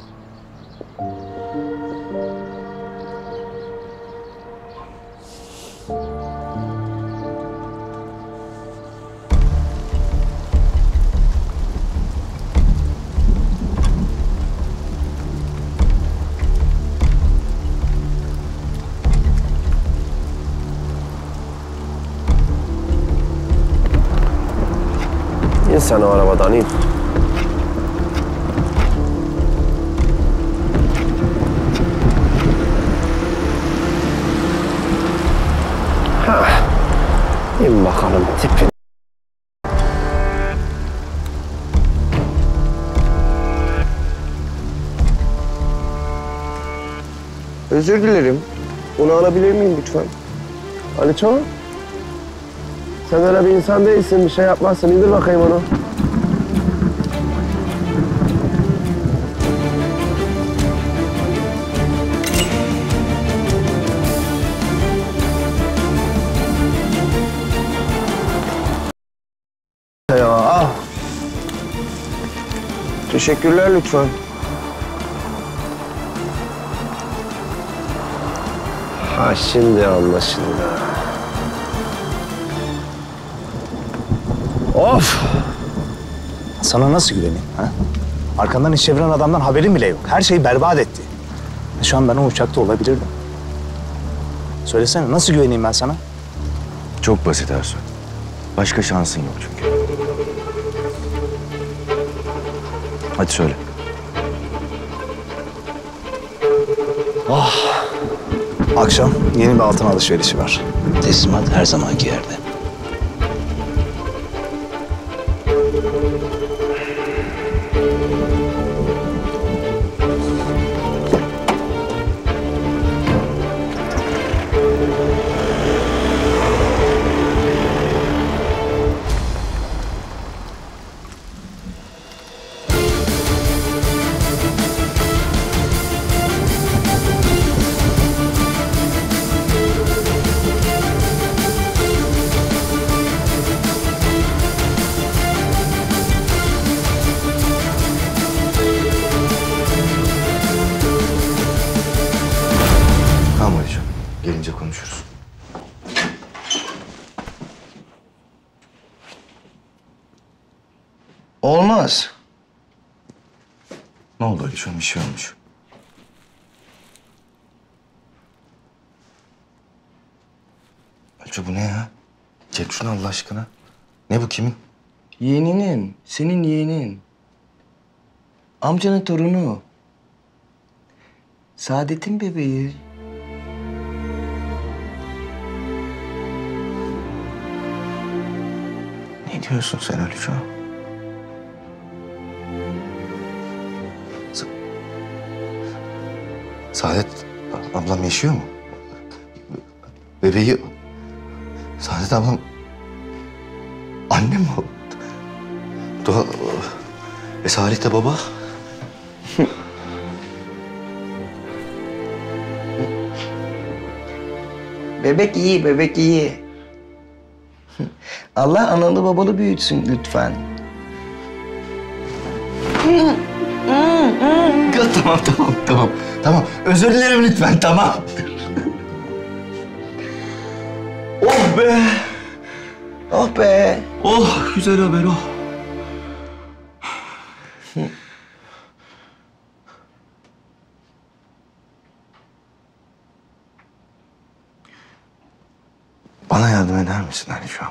İn sen o arabadan in. Ha. İn bakalım tipin. Özür dilerim. Bunu alabilir miyim lütfen? Aliço? Sen öyle bir insan değilsin, bir şey yapmazsın. İndir bakayım onu. Ya, ah. Teşekkürler lütfen. Ha, şimdi anlaşıldı. Of! Sana nasıl güveneyim? Ha? Arkandan iş çeviren adamdan haberin bile yok. Her şeyi berbat etti. Şu an ben o uçakta olabilirdim. Söylesene, nasıl güveneyim ben sana? Çok basit Ersoy. Başka şansın yok çünkü. Hadi söyle. Akşam yeni bir altın alışverişi var. Teslimat her zamanki yerde. Tamam Alican. Gelince konuşuruz. Olmaz. Ne oldu Alican? Bir şey olmuş. Alican bu ne ya? Çek şunu Allah aşkına. Ne bu, kimin? Yeğeninin, senin yeğenin. Amcanın torunu. Saadet'in bebeği. Ne diyorsun sen Alican? Saadet ablam yaşıyor mu? Bebeği... Saadet ablam... Anne mi o? Doğa... Salih de baba. Bebek iyi, bebek iyi. Allah analı babalı büyütsün lütfen. Tamam. Özür dilerim lütfen, tamam. Oh be! Oh be! Oh, güzel haber oh. Bana yardım eder misin Alican?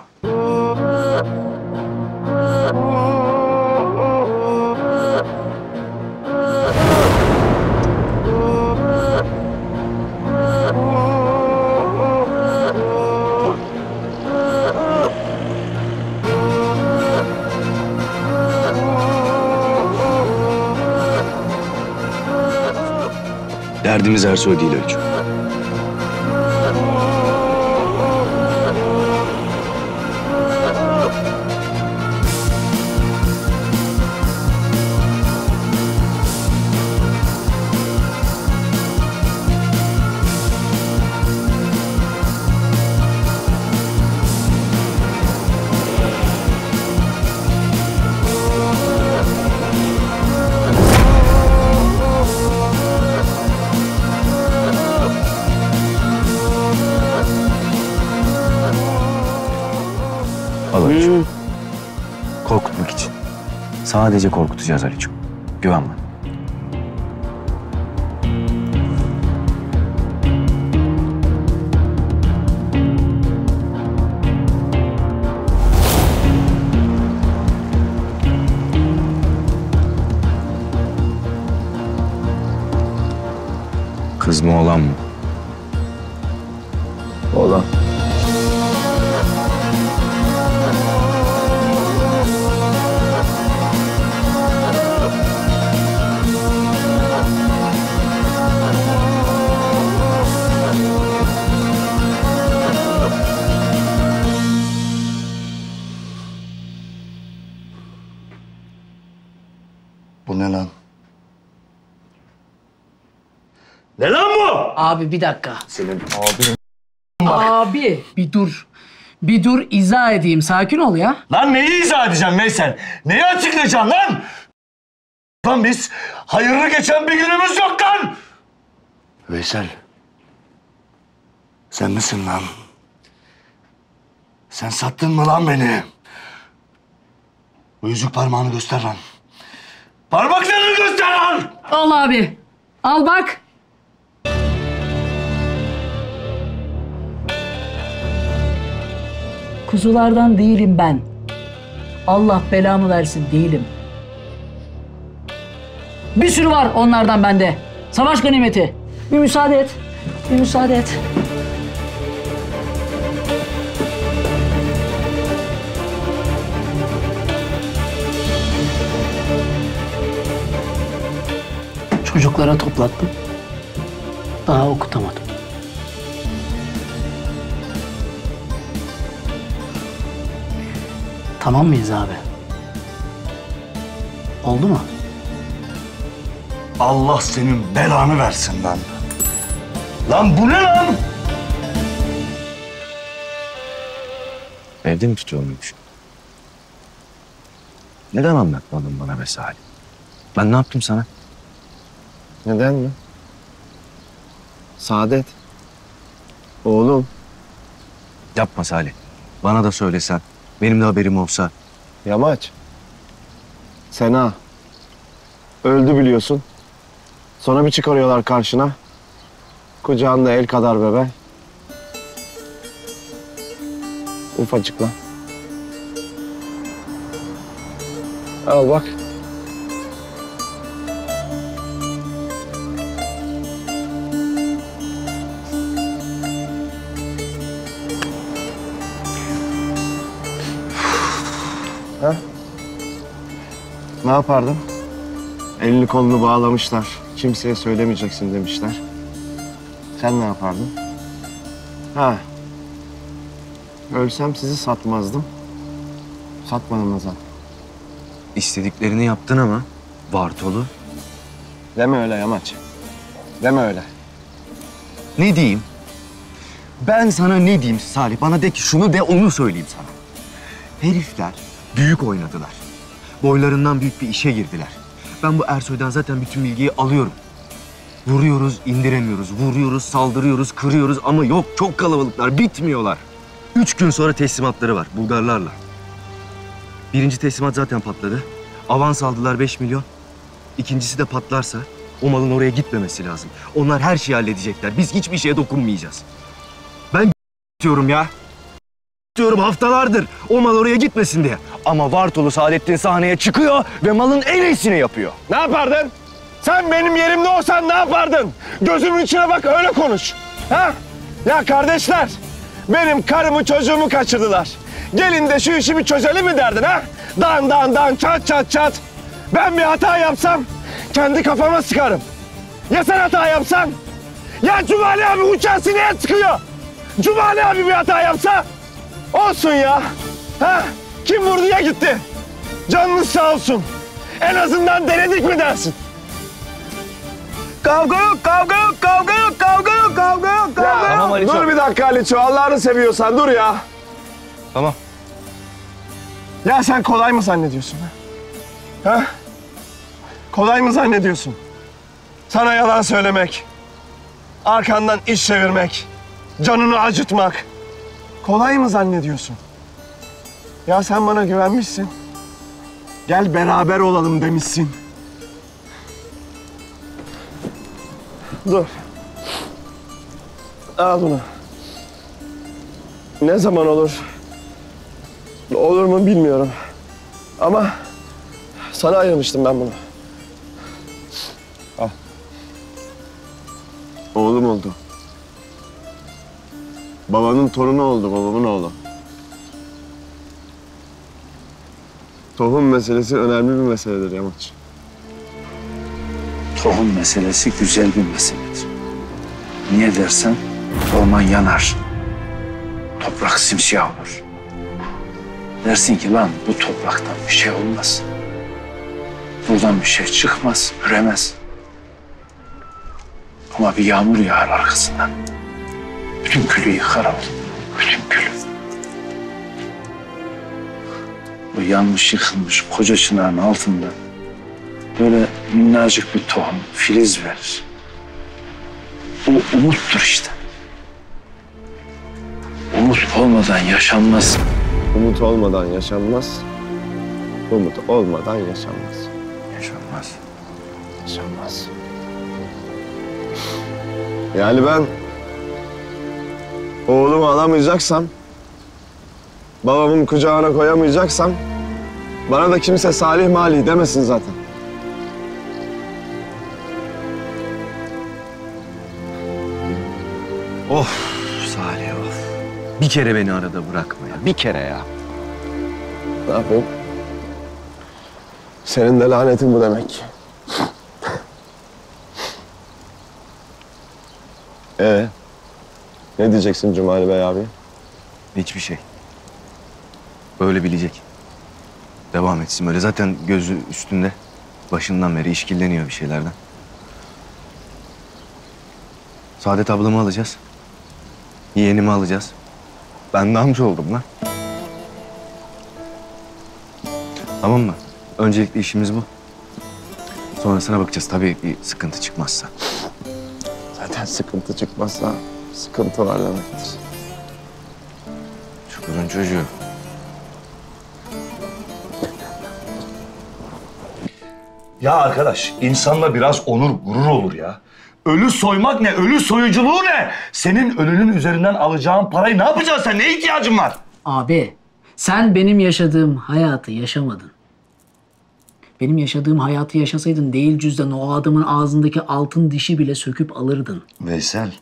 Derdimiz Ersoy değil Alican. Al Alican. Korkutmak için. Sadece korkutacağız Alican. Güven bana. Kız mı oğlan mı? Oğlan. Bu ne lan? Ne lan bu? Abi bir dakika. Senin abinin... Abi bir dur. Bir dur izah edeyim. Sakin ol ya. Lan neyi izah edeceğim Veysel? Neyi açıklayacaksın lan? Lan biz hayırlı geçen bir günümüz yok lan! Veysel. Sen misin lan? Sen sattın mı lan beni? Bu yüzük parmağını göster lan. Parmaklarını göster lan! Al abi. Al bak. kuzulardan değilim ben. Allah belamı versin değilim. Bir sürü var onlardan bende. Savaş ganimeti. Bir müsaade et. Bir müsaade et. Çocuklara toplattım. Daha okutamadım. Tamam mıyız abi? Oldu mu? Allah senin belanı versin lan. Lan bu ne lan? Evde mi tutuyormuş? Neden anlatmadın bana be Salih? Ben ne yaptım sana? Neden mi? Saadet. Oğlum. Yapma Salih. Bana da söylesen. Benim de haberim olsa. Yamaç. Sena. Öldü biliyorsun. Sonra bir çıkarıyorlar karşına. Kucağında el kadar bebe. Ufacık lan. Al bak. Ha? Ne yapardın? Elini kolunu bağlamışlar. Kimseye söylemeyeceksin demişler. Sen ne yapardın? Ha. Ölsem sizi satmazdım. Satmadım Nazan. İstediklerini yaptın ama Bartolu. Deme öyle Yamaç. Deme öyle. Ne diyeyim? Ben sana ne diyeyim Salih? Bana de ki şunu de, onu söyleyeyim sana. Herifler büyük oynadılar. Boylarından büyük bir işe girdiler. Ben bu Ersoy'dan zaten bütün bilgiyi alıyorum. Vuruyoruz, indiremiyoruz. Vuruyoruz, saldırıyoruz, kırıyoruz ama yok, çok kalabalıklar, bitmiyorlar. 3 gün sonra teslimatları var Bulgarlarla. Birinci teslimat zaten patladı. Avans aldılar 5 milyon. İkincisi de patlarsa o malın oraya gitmemesi lazım. Onlar her şeyi halledecekler. Biz hiçbir şeye dokunmayacağız. Ben diyorum ya. Diyorum haftalardır o mal oraya gitmesin diye. Ama Bartolu Saadettin sahneye çıkıyor ve malın en iyisini yapıyor. Ne yapardın? Sen benim yerimde olsan ne yapardın? Gözümün içine bak, öyle konuş. Ha? Ya kardeşler, benim karımı çocuğumu kaçırdılar. Gelin de şu işi bir çözelim mi derdin ha? Dan dan dan, çat çat çat. Ben bir hata yapsam kendi kafama sıkarım. Ya sen hata yapsan? Ya Cumali abi uçağı sineye sıkıyor. Cumali abi bir hata yapsa? Olsun ya. Ha? Kim vurdu ya gitti? Canınız sağ olsun. En azından denedik mi dersin? Kavga yok, kavga yok, kavga yok, kavga yok, kavga yok, kavga yok. Tamam Dur bir dakika Aliço, Allah'ını seviyorsan dur ya. Tamam. Ya sen kolay mı zannediyorsun ha? Ha? Kolay mı zannediyorsun? Sana yalan söylemek, arkandan iş çevirmek, canını acıtmak. Kolay mı zannediyorsun? Ya sen bana güvenmişsin. Gel beraber olalım demişsin. Dur. Al bunu. Ne zaman olur? Olur mu bilmiyorum. Ama sana ayırmıştım ben bunu. Al. Oğlum oldu. Babanın torunu oldu, babamın oğlu. Tohum meselesi önemli bir meseledir Yamaç. Tohum meselesi güzel bir meseledir. Niye dersen orman yanar. Toprak simsiyah olur. Dersin ki lan bu topraktan bir şey olmaz. Buradan bir şey çıkmaz, üremez. Ama bir yağmur yağar arkasından. Bütün külü yıkar oğlum. Bütün külü. O yanmış yıkılmış koca çınarın altında böyle minnacık bir tohum, filiz verir. O umuttur işte. Umut olmadan yaşanmaz. Umut olmadan yaşanmaz. Umut olmadan yaşanmaz. Yaşanmaz. Yaşanmaz. Yani ben oğlumu alamayacaksam babamın kucağına koyamayacaksam bana da kimse Salih Mali demesin zaten. Of Salih of. Bir kere beni arada bırakma ya. Bir kere ya. Ne yapayım? Senin de lanetin bu demek ki. Ne diyeceksin Cumali Bey abi? Hiçbir şey. Böyle bilecek. Devam etsin böyle. Zaten gözü üstünde. Başından beri işkilleniyor bir şeylerden. Saadet ablamı alacağız. Yeğenimi alacağız. Ben de amca oldum lan. Tamam mı? Öncelikle işimiz bu. Sonrasına bakacağız tabii bir sıkıntı çıkmazsa. Zaten sıkıntı çıkmazsa sıkıntı var demektir. Çukurun çocuğu. Ya arkadaş, insanla biraz onur, gurur olur ya. Ölü soymak ne, ölü soyuculuğu ne? Senin ölünün üzerinden alacağın parayı ne yapacaksın sen? Ne ihtiyacın var? Abi, sen benim yaşadığım hayatı yaşamadın. Benim yaşadığım hayatı yaşasaydın değil cüzdanı o adamın ağzındaki altın dişi bile söküp alırdın. Veysel,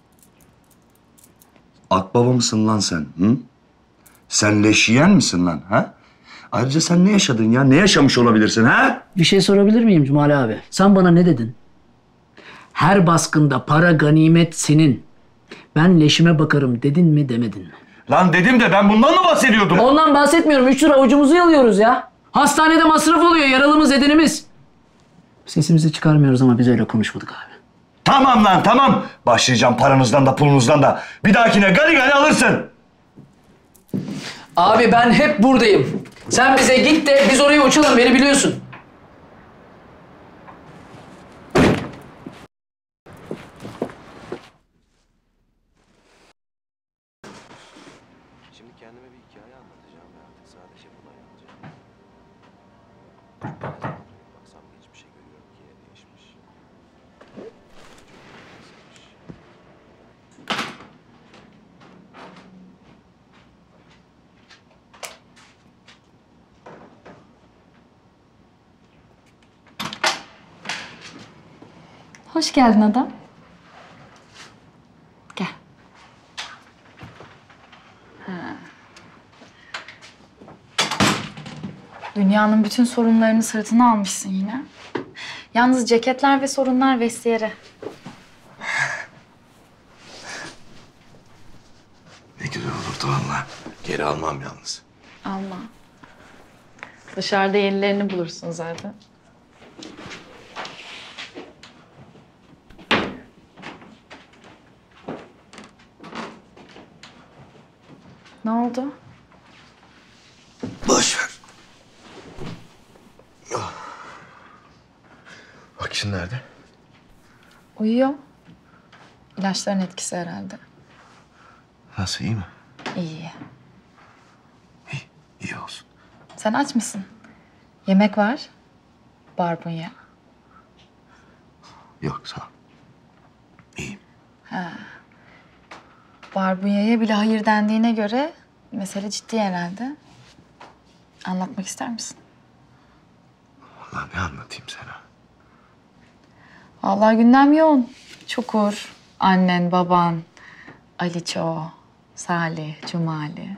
akbaba mısın lan sen? Hı? Sen leş yiyen misin lan? Ha? Ayrıca sen ne yaşadın ya? Ne yaşamış olabilirsin ha? Bir şey sorabilir miyim Cumali abi? Sen bana ne dedin? Her baskında para ganimet senin. Ben leşime bakarım dedin mi demedin mi? Lan dedim de ben bundan mı bahsediyordum? Ondan bahsetmiyorum. 3 lira avucumuzu yalıyoruz ya. Hastanede masraf oluyor yaralımız edenimiz. Sesimizi çıkarmıyoruz ama biz öyle konuşmadık abi. Tamam lan tamam. Başlayacağım paranızdan da pulunuzdan da. Bir dahakine gani gani alırsın. Abi ben hep buradayım. Sen bize git de biz oraya uçalım beni biliyorsun. Şimdi kendime bir hikaye anlatacağım ya artık sadece buna inanacağım. Baksam hiçbir şey görüyorum ki yine değişmiş. Hoş geldin adam. Gel. Dünyanın bütün sorunlarını sırtına almışsın yine. Yalnız ceketler ve sorunlar vestiyere. Ne güzel olurdu vallahi. Geri almam yalnız. Alma. Dışarıda yenilerini bulursun zaten. Ne oldu? Boş ver. Akşin nerede? Uyuyor. İlaçların etkisi herhalde. Nasıl iyi mi? İyi. İyi olsun. Sen aç mısın? Yemek var. Barbunya. Yok sağ ol. Ha. Barbunya'ya bile hayır dendiğine göre mesele ciddi herhalde. Anlatmak ister misin? Vallahi ne anlatayım sana? Vallahi gündem yoğun. Çukur, annen, baban, Aliço, Salih, Cumali.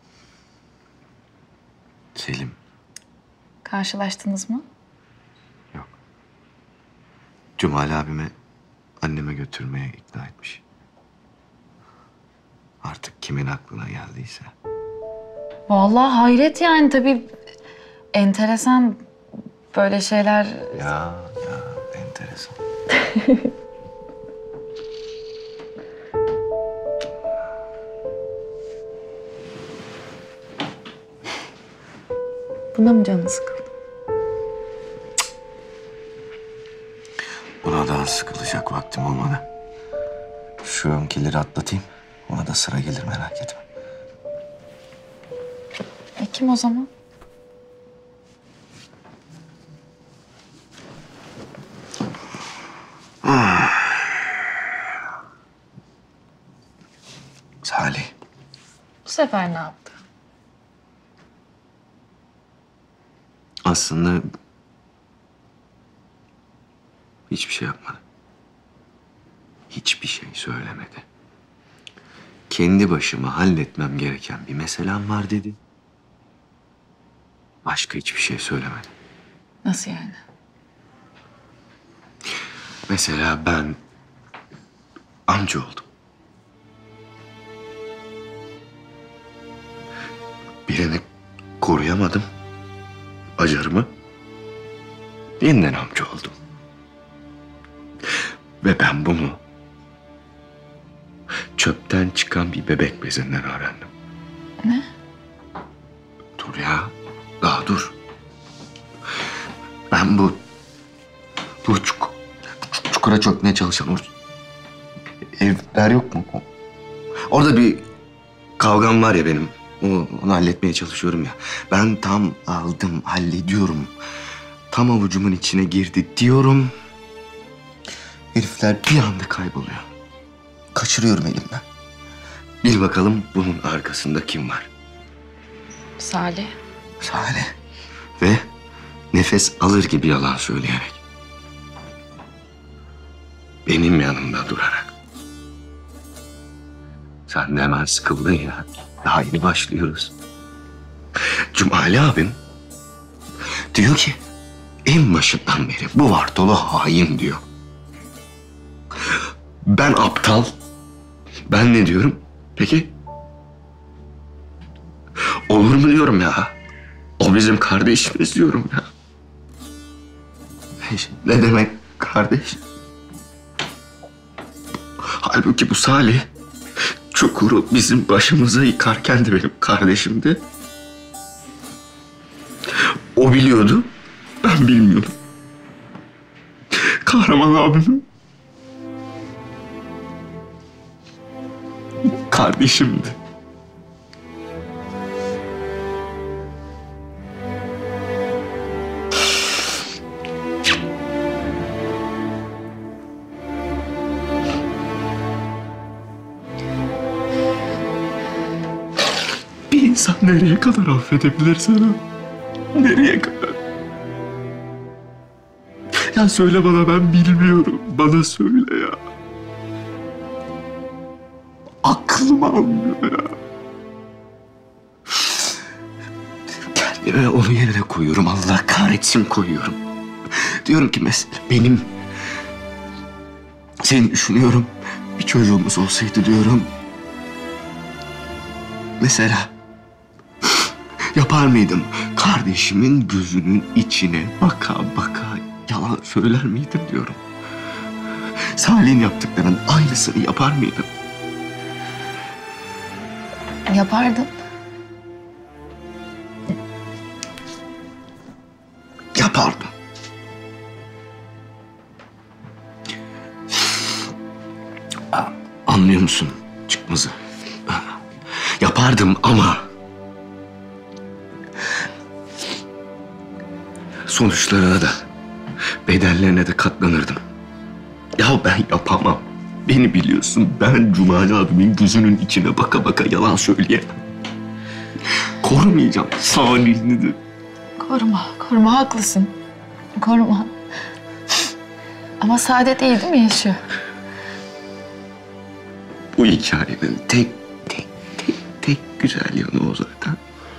Selim. Karşılaştınız mı? Cumali abime anneme götürmeye ikna etmiş. Artık kimin aklına geldiyse. Vallahi hayret yani tabii enteresan böyle şeyler. Ya enteresan. Buna mı canı sıkıldı? Buna daha sıkılacak vaktim olmadı. Şu önkileri atlatayım. Ona da sıra gelir merak etme. Kim o zaman? Salih. Bu sefer ne yaptı? aslında hiçbir şey yapmadı. Hiçbir şey söylemedi. Kendi başıma halletmem gereken bir meselem var dedi. Başka hiçbir şey söylemedi. Nasıl yani? Mesela ben amca oldum. Birini koruyamadım. Acarımı. Yeniden amca oldum. Ve ben bunu çöpten çıkan bir bebek bezinden öğrendim. Ne? Dur ya. Daha dur. Ben bu çukura çökmeye çalışan o evler yok mu? Orada bir kavgam var ya benim. Onu halletmeye çalışıyorum ya. Ben tam aldım, hallediyorum. Tam avucumun içine girdi diyorum. Herifler bir anda kayboluyor. Kaçırıyorum elimden. Bil bakalım bunun arkasında kim var? Salih. Salih. Ve nefes alır gibi yalan söyleyerek. Benim yanımda durarak. Sen de hemen sıkıldın ya. Daha yeni başlıyoruz. Cumali abim diyor ki en başından beri bu Bartolo hain diyor. Ben aptal. Ben ne diyorum? Peki? Olur mu diyorum ya? O bizim kardeşimiz diyorum ya. Ne demek kardeş? Halbuki bu Salih çukuru bizim başımıza yıkarken de benim kardeşimdi. O biliyordu, ben bilmiyordum. Kahraman abimin kardeşimdi. Bir insan nereye kadar affedebilir sana? Nereye kadar? Ya söyle bana, ben bilmiyorum. Bana söyle ya. Aklım almıyor ya. Kendimi onun yerine koyuyorum. Allah kahretsin koyuyorum. Diyorum ki mesela benim... Seni düşünüyorum. Bir çocuğumuz olsaydı diyorum. Mesela... Yapar mıydım? Kardeşimin gözünün içine baka baka yalan söyler miydim diyorum. Salih'in yaptıklarının aynısını yapar mıydım? Yapardın. Yapardım. Anlıyor musun çıkmazı? Yapardım ama... Sonuçlarına da, bedellerine de katlanırdım. Ya ben yapamam. Beni biliyorsun, ben Cumali abimin gözünün içine baka baka yalan söyleyemem. Korumayacağım Salih'ini de. Koruma haklısın. Koruma. Ama sade değil mi yaşıyor? Bu hikayenin tek güzel yanı o zaten.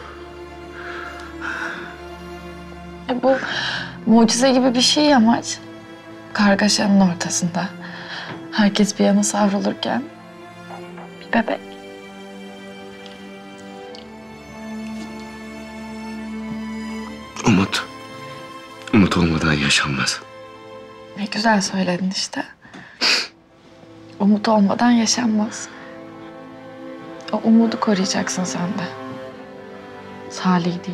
Bu mucize gibi bir şey amaç. Kargaşanın ortasında. Herkes bir yana savrulurken bir bebek. Umut olmadan yaşanmaz. Ne güzel söyledin işte. Umut olmadan yaşanmaz. O umudu koruyacaksın sen de. Salih değil.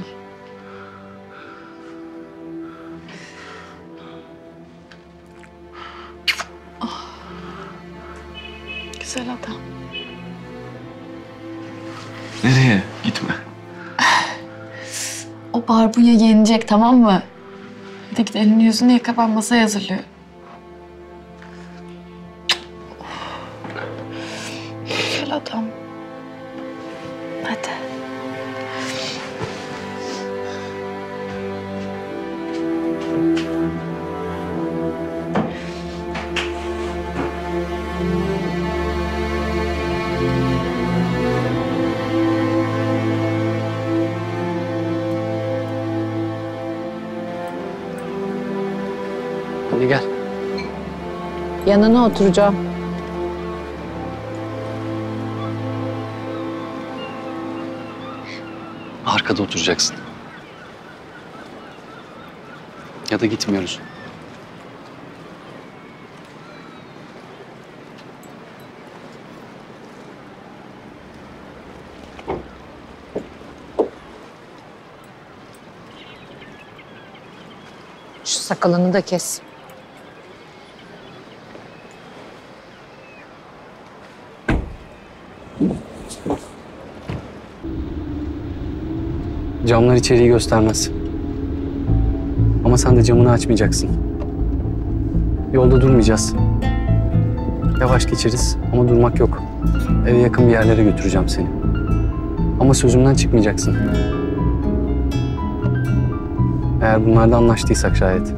Oh. Güzel adam. Nereye? Gitme. O barbunya yenecek, tamam mı? Hadi git, elini yüzünü yıka, ben masaya hazırlıyorum. Güzel adam. Hadi. Hadi gel. Yanına oturacağım. Arkada oturacaksın. Ya da gitmiyoruz. Şu sakalını da kes. Camlar içeriği göstermez. Ama sen de camını açmayacaksın. Yolda durmayacağız. Yavaş geçeriz ama durmak yok. Eve yakın bir yerlere götüreceğim seni. Ama sözümden çıkmayacaksın. Eğer bunlarda anlaştıysak şayet.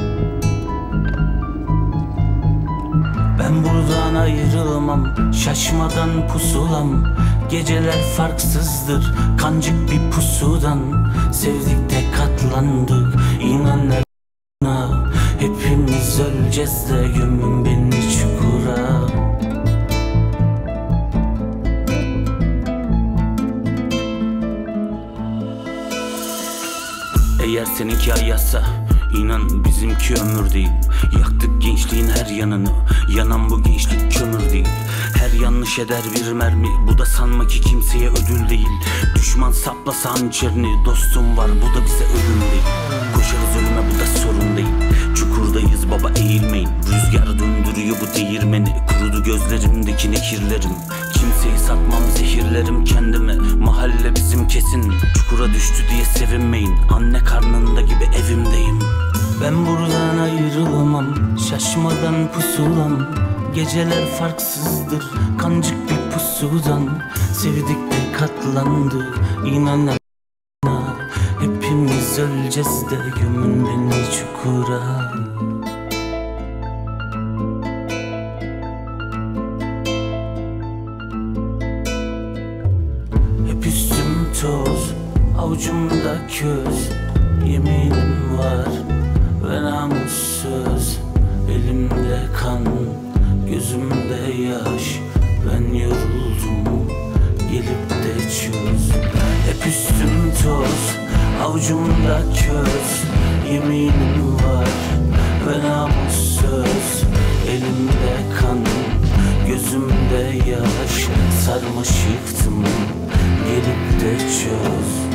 Ben buradan ayrılmam, şaşmadan pusulam. Geceler farksızdır, kancık bir pusudan. Sevdik de katlandık, inan bana. Hepimiz öleceğiz de gömün beni çukura. Eğer seninki ayasa, İnan bizimki ömür değil. Yaktık gençliğin her yanını, yanan bu gençlik kömür değil. Her yanlış eder bir mermi, bu da sanma ki kimseye ödül değil. Düşman saplasa hançerini, dostum var bu da bize ölüm değil. Koşarız ölüme bu da sorun değil. Çukurdayız baba eğilmeyin. Rüzgar döndürüyor bu değirmeni. Kurudu gözlerimdeki nekirlerim. Kimseyi satmam zehirlerim kendime. Mahalle bizim kesin. Çukura düştü diye sevinmeyin. Anne karnında gibi evimdeyim. Ben buradan ayrılamam, şaşmadan pusulam. Geceler farksızdır, kancık bir pusudan. Sevdik de katlandık, inan bana. Hepimiz öleceğiz de gömün beni çukura. Hep üstüm toz, avucumda köz. Yeminim var ve namussuz. Elimde kan, gözümde yaş. Ben yoruldum, gelip de çöz. Hep üstüm toz, avucumda köz. Yeminim var ve namussuz. Elimde kan, gözümde yaş. Sarmaş yıktım, gelip de çöz.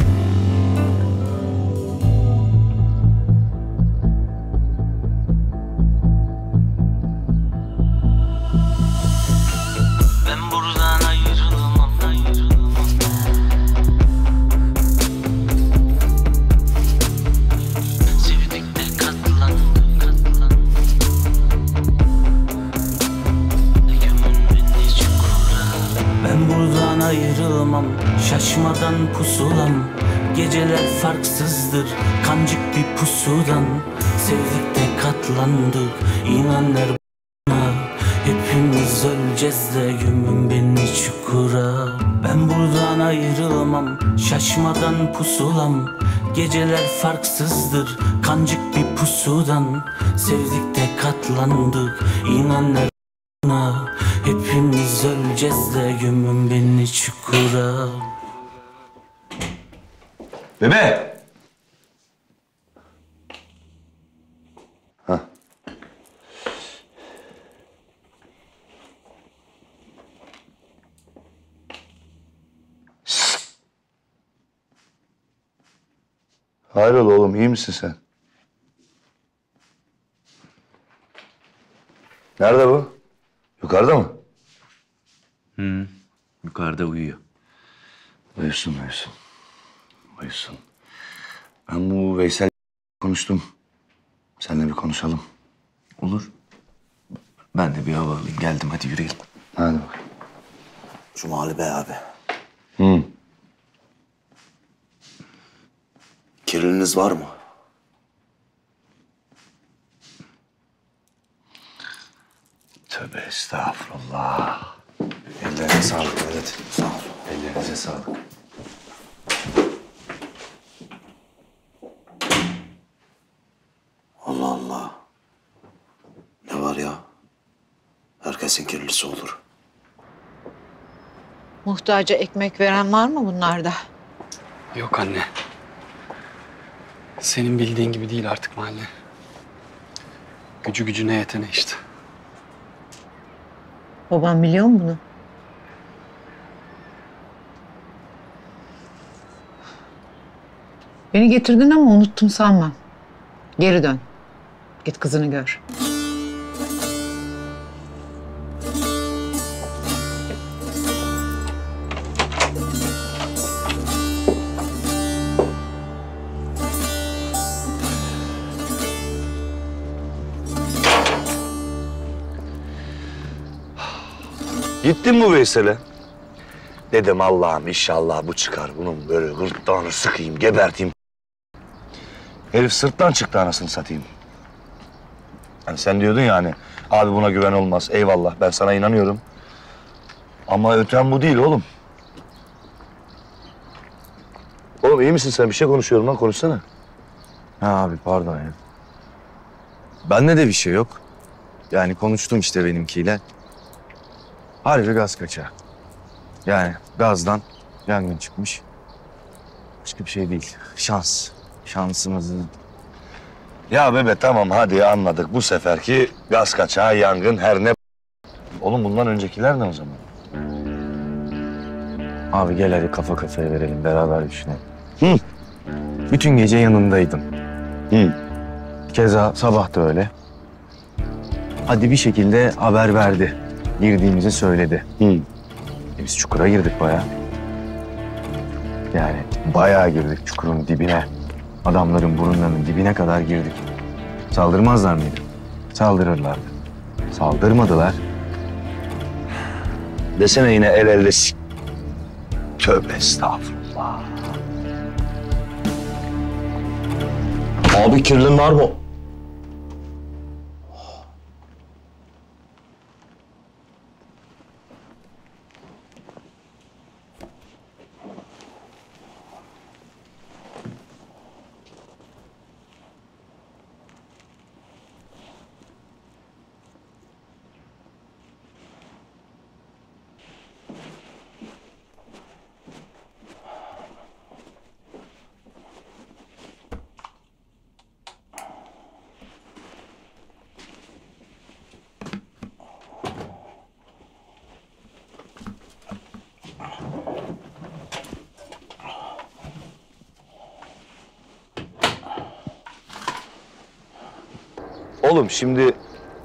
Şaşmadan pusulam. Geceler farksızdır, kancık bir pusudan. Sevdik de katlandık, inan bana. Hepimiz öleceğiz de gömün beni çukura. Ben buradan ayrılamam, şaşmadan pusulam. Geceler farksızdır, kancık bir pusudan. Sevdik de katlandık, inan bana. Hepimiz öleceğiz de gömün beni çukura. Bebe! Ha. Hayrola oğlum, iyi misin sen? Nerede bu? Yukarıda mı? Yukarıda uyuyor. Uyusun. Uyusun. Ben bu Veysel konuştum. Seninle bir konuşalım. Olur. Ben de bir hava alayım. Geldim, hadi yürüyelim. Hadi bakalım. Cumali Bey abi. Kirliniz var mı? Tövbe estağfurullah. Ellerine sağlık Vedat. Sağ ol. Ellerinize sağlık. Allah Allah. Herkesin kirlisi olur. Muhtaca ekmek veren var mı bunlarda? Yok anne. Senin bildiğin gibi değil artık mahalle. Gücü gücüne yetene işte. Babam biliyor mu bunu? Beni getirdin ama unuttum sanma. Geri dön. Git kızını gör. Gittin mi Veysel'e? Dedim Allah'ım inşallah bu çıkar. Bunun böyle gırtlağını sıkayım, geberteyim. Herif sırttan çıktı anasını satayım. Yani sen diyordun ya hani, abi buna güven olmaz. Eyvallah ben sana inanıyorum. Ama öten bu değil oğlum. Oğlum iyi misin sen? Bir şey konuşuyorum lan, konuşsana. Ha abi pardon ya. Bende de bir şey yok. Yani konuştum işte benimkiyle. Harbi gaz kaçağı. Yani gazdan yangın çıkmış. Başka bir şey değil. Şans. Şansımızın. Ya bebe tamam hadi anladık. Bu seferki gaz kaçağı, yangın her ne... Oğlum bundan öncekiler ne o zaman? Abi gel hadi kafa kafaya verelim. Beraber düşünelim. Hı. Bütün gece yanındaydım. Hı. Keza sabah da öyle. Hadi bir şekilde haber verdi. Girdiğimizi söyledi. Hı. Biz çukura girdik bayağı. Yani bayağı girdik çukurun dibine. Adamların burunlarının dibine kadar girdik. Saldırmazlar mıydı? Saldırırlardı. Saldırmadılar. Desene yine el elde Tövbe estağfurullah. Abi kirlin var mı? Oğlum şimdi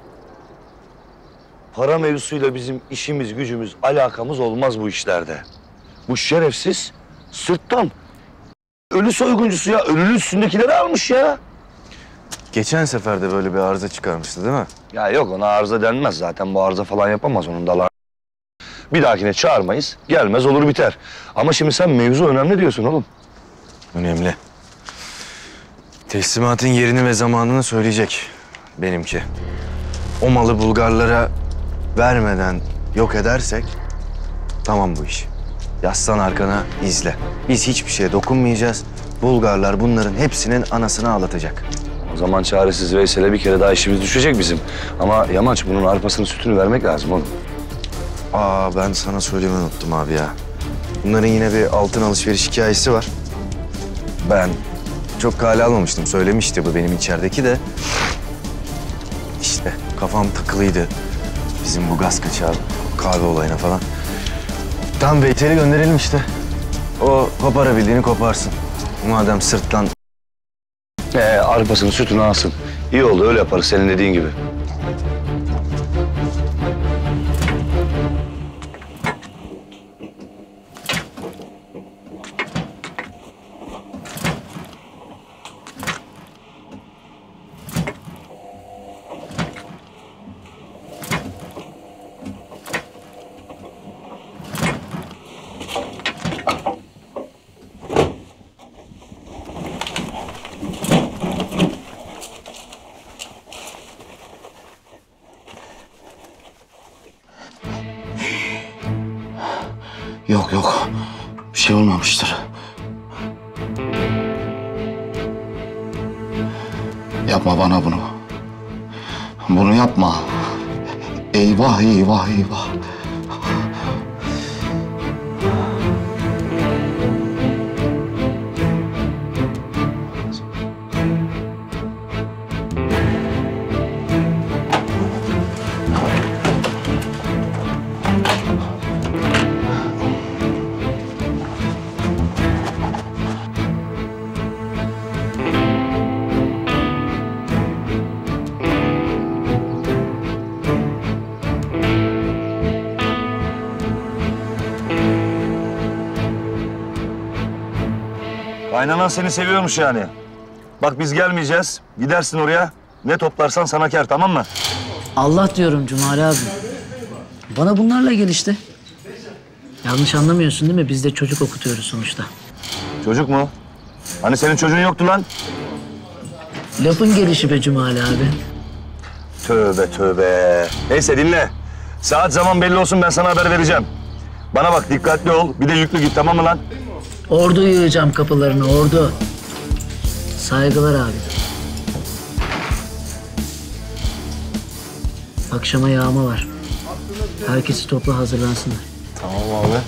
para mevzusuyla bizim işimiz, gücümüz, alakamız olmaz bu işlerde. Bu şerefsiz sırttan ölü soyguncusu ya. Ölünün üstündekileri almış ya. Geçen sefer de böyle bir arıza çıkarmıştı değil mi? Ya yok ona arıza denmez zaten. Bu arıza falan yapamaz onun dalar. Bir dahakine çağırmayız. Gelmez olur biter. Ama şimdi sen mevzu önemli diyorsun oğlum. Önemli. Teslimatın yerini ve zamanını söyleyecek benimki. O malı Bulgarlara vermeden yok edersek tamam bu iş. Yaslan arkana izle. Biz hiçbir şeye dokunmayacağız. Bulgarlar bunların hepsinin anasını ağlatacak. O zaman çaresiz Veysel'e bir kere daha işimiz düşecek bizim. Ama Yamaç bunun arpasını sütünü vermek lazım oğlum. Aa ben sana söylemeyi unuttum abi ya. Bunların yine bir altın alışveriş hikayesi var. Ben çok kale almamıştım. Söylemişti bu benim içerideki de. İşte kafam takılıydı. Bizim bu gaz kaçağı kahve olayına falan. Tam Veysel'i gönderelim işte. O koparabildiğini koparsın. Madem sırtlan... Arpasını sütünü alsın. İyi oldu öyle yaparız senin dediğin gibi. Yok yok. Bir şey olmamıştır. Yapma bana bunu. Bunu yapma. Eyvah, eyvah, eyvah. Kaynanan seni seviyormuş yani. Bak biz gelmeyeceğiz. Gidersin oraya. Ne toplarsan sana kâr, tamam mı? Allah diyorum Cumali abi. Bana bunlarla gel işte. Yanlış anlamıyorsun değil mi? Biz de çocuk okutuyoruz sonuçta. Çocuk mu? Hani senin çocuğun yoktu lan? Lafın gelişi be Cumali abi. Tövbe tövbe. Neyse dinle. Saat zaman belli olsun, ben sana haber vereceğim. Bana bak, dikkatli ol. Bir de yüklü git, tamam mı lan? Ordu yığacağım kapılarına, ordu. Saygılar abi. Akşama yağma var. Herkesi topla, hazırlansınlar. Tamam abi.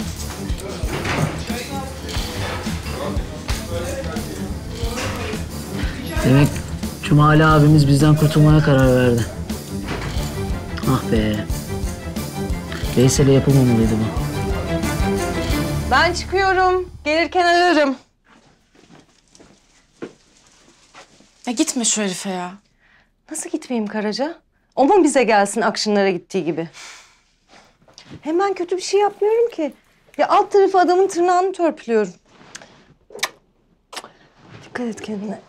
Demek Cumali abimiz bizden kurtulmaya karar verdi. Ah be. Veysel'e yapılmamalıydı bu. Ben çıkıyorum. Gelirken ararım. Ya gitme şu herife ya. Nasıl gitmeyeyim Karaca? O mu bize gelsin Akşınlara gittiği gibi? Hemen kötü bir şey yapmıyorum ki. Ya alt tarafı adamın tırnağını törpülüyorum. Dikkat et kendine.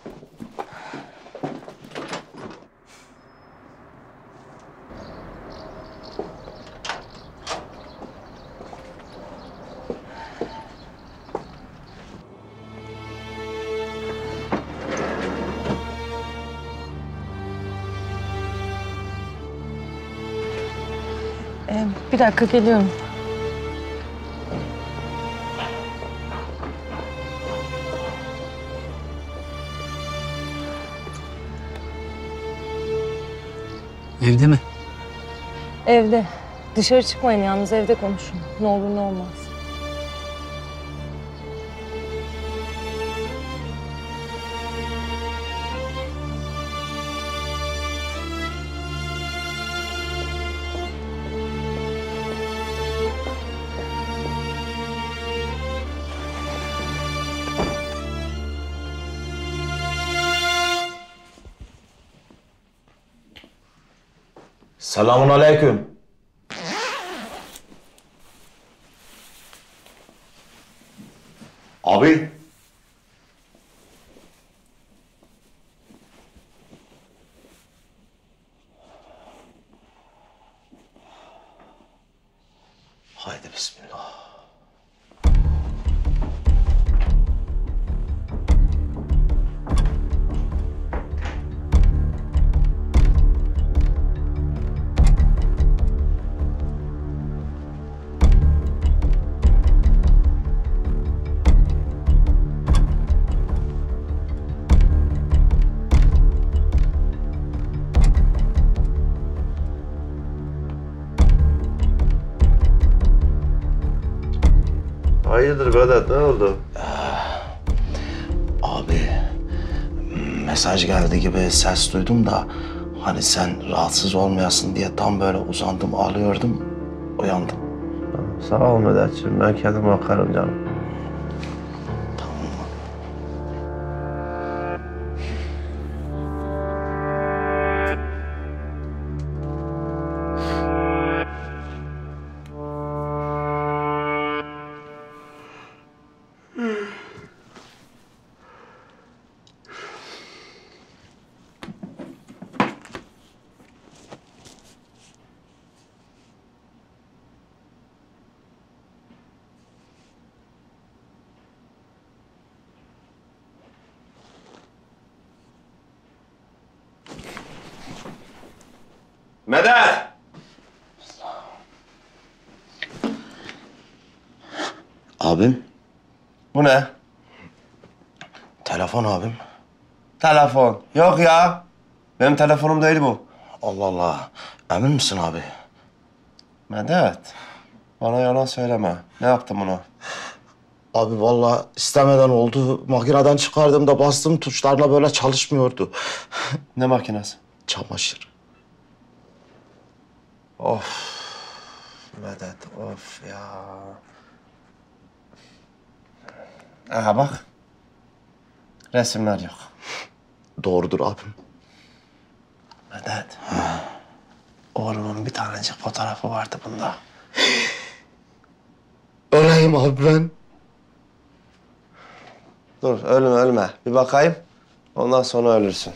Bir dakika geliyorum. Evde mi? Evde. Dışarı çıkmayın yalnız, evde konuşun. Ne olur ne olmaz. Selamun aleyküm. Abi. Haydi bismillah. Hayırdır Vedat, ne oldu? Abi, mesaj geldi gibi ses duydum da... ...hani sen rahatsız olmayasın diye tam böyle uzandım, ağlıyordum, uyandım. Sağ ol Vedat'cığım, ben kendim bakarım canım. Medet! Abim? Bu ne? Telefon abim. Telefon. Yok ya. Benim telefonum değil bu. Allah Allah. Emin misin abi? Medet, bana yalan söyleme. Ne yaptın bunu? Abi vallahi istemeden oldu. Makineden çıkardığımda bastım tuşlarla böyle çalışmıyordu. Ne makinesi? Çamaşır. Of. Medet, of ya. Aha bak. Resimler yok. Doğrudur abim. Medet. Oğlumun bir tanecik fotoğrafı vardı bunda. Öleyim abi ben. Dur, ölme. Bir bakayım. Ondan sonra ölürsün.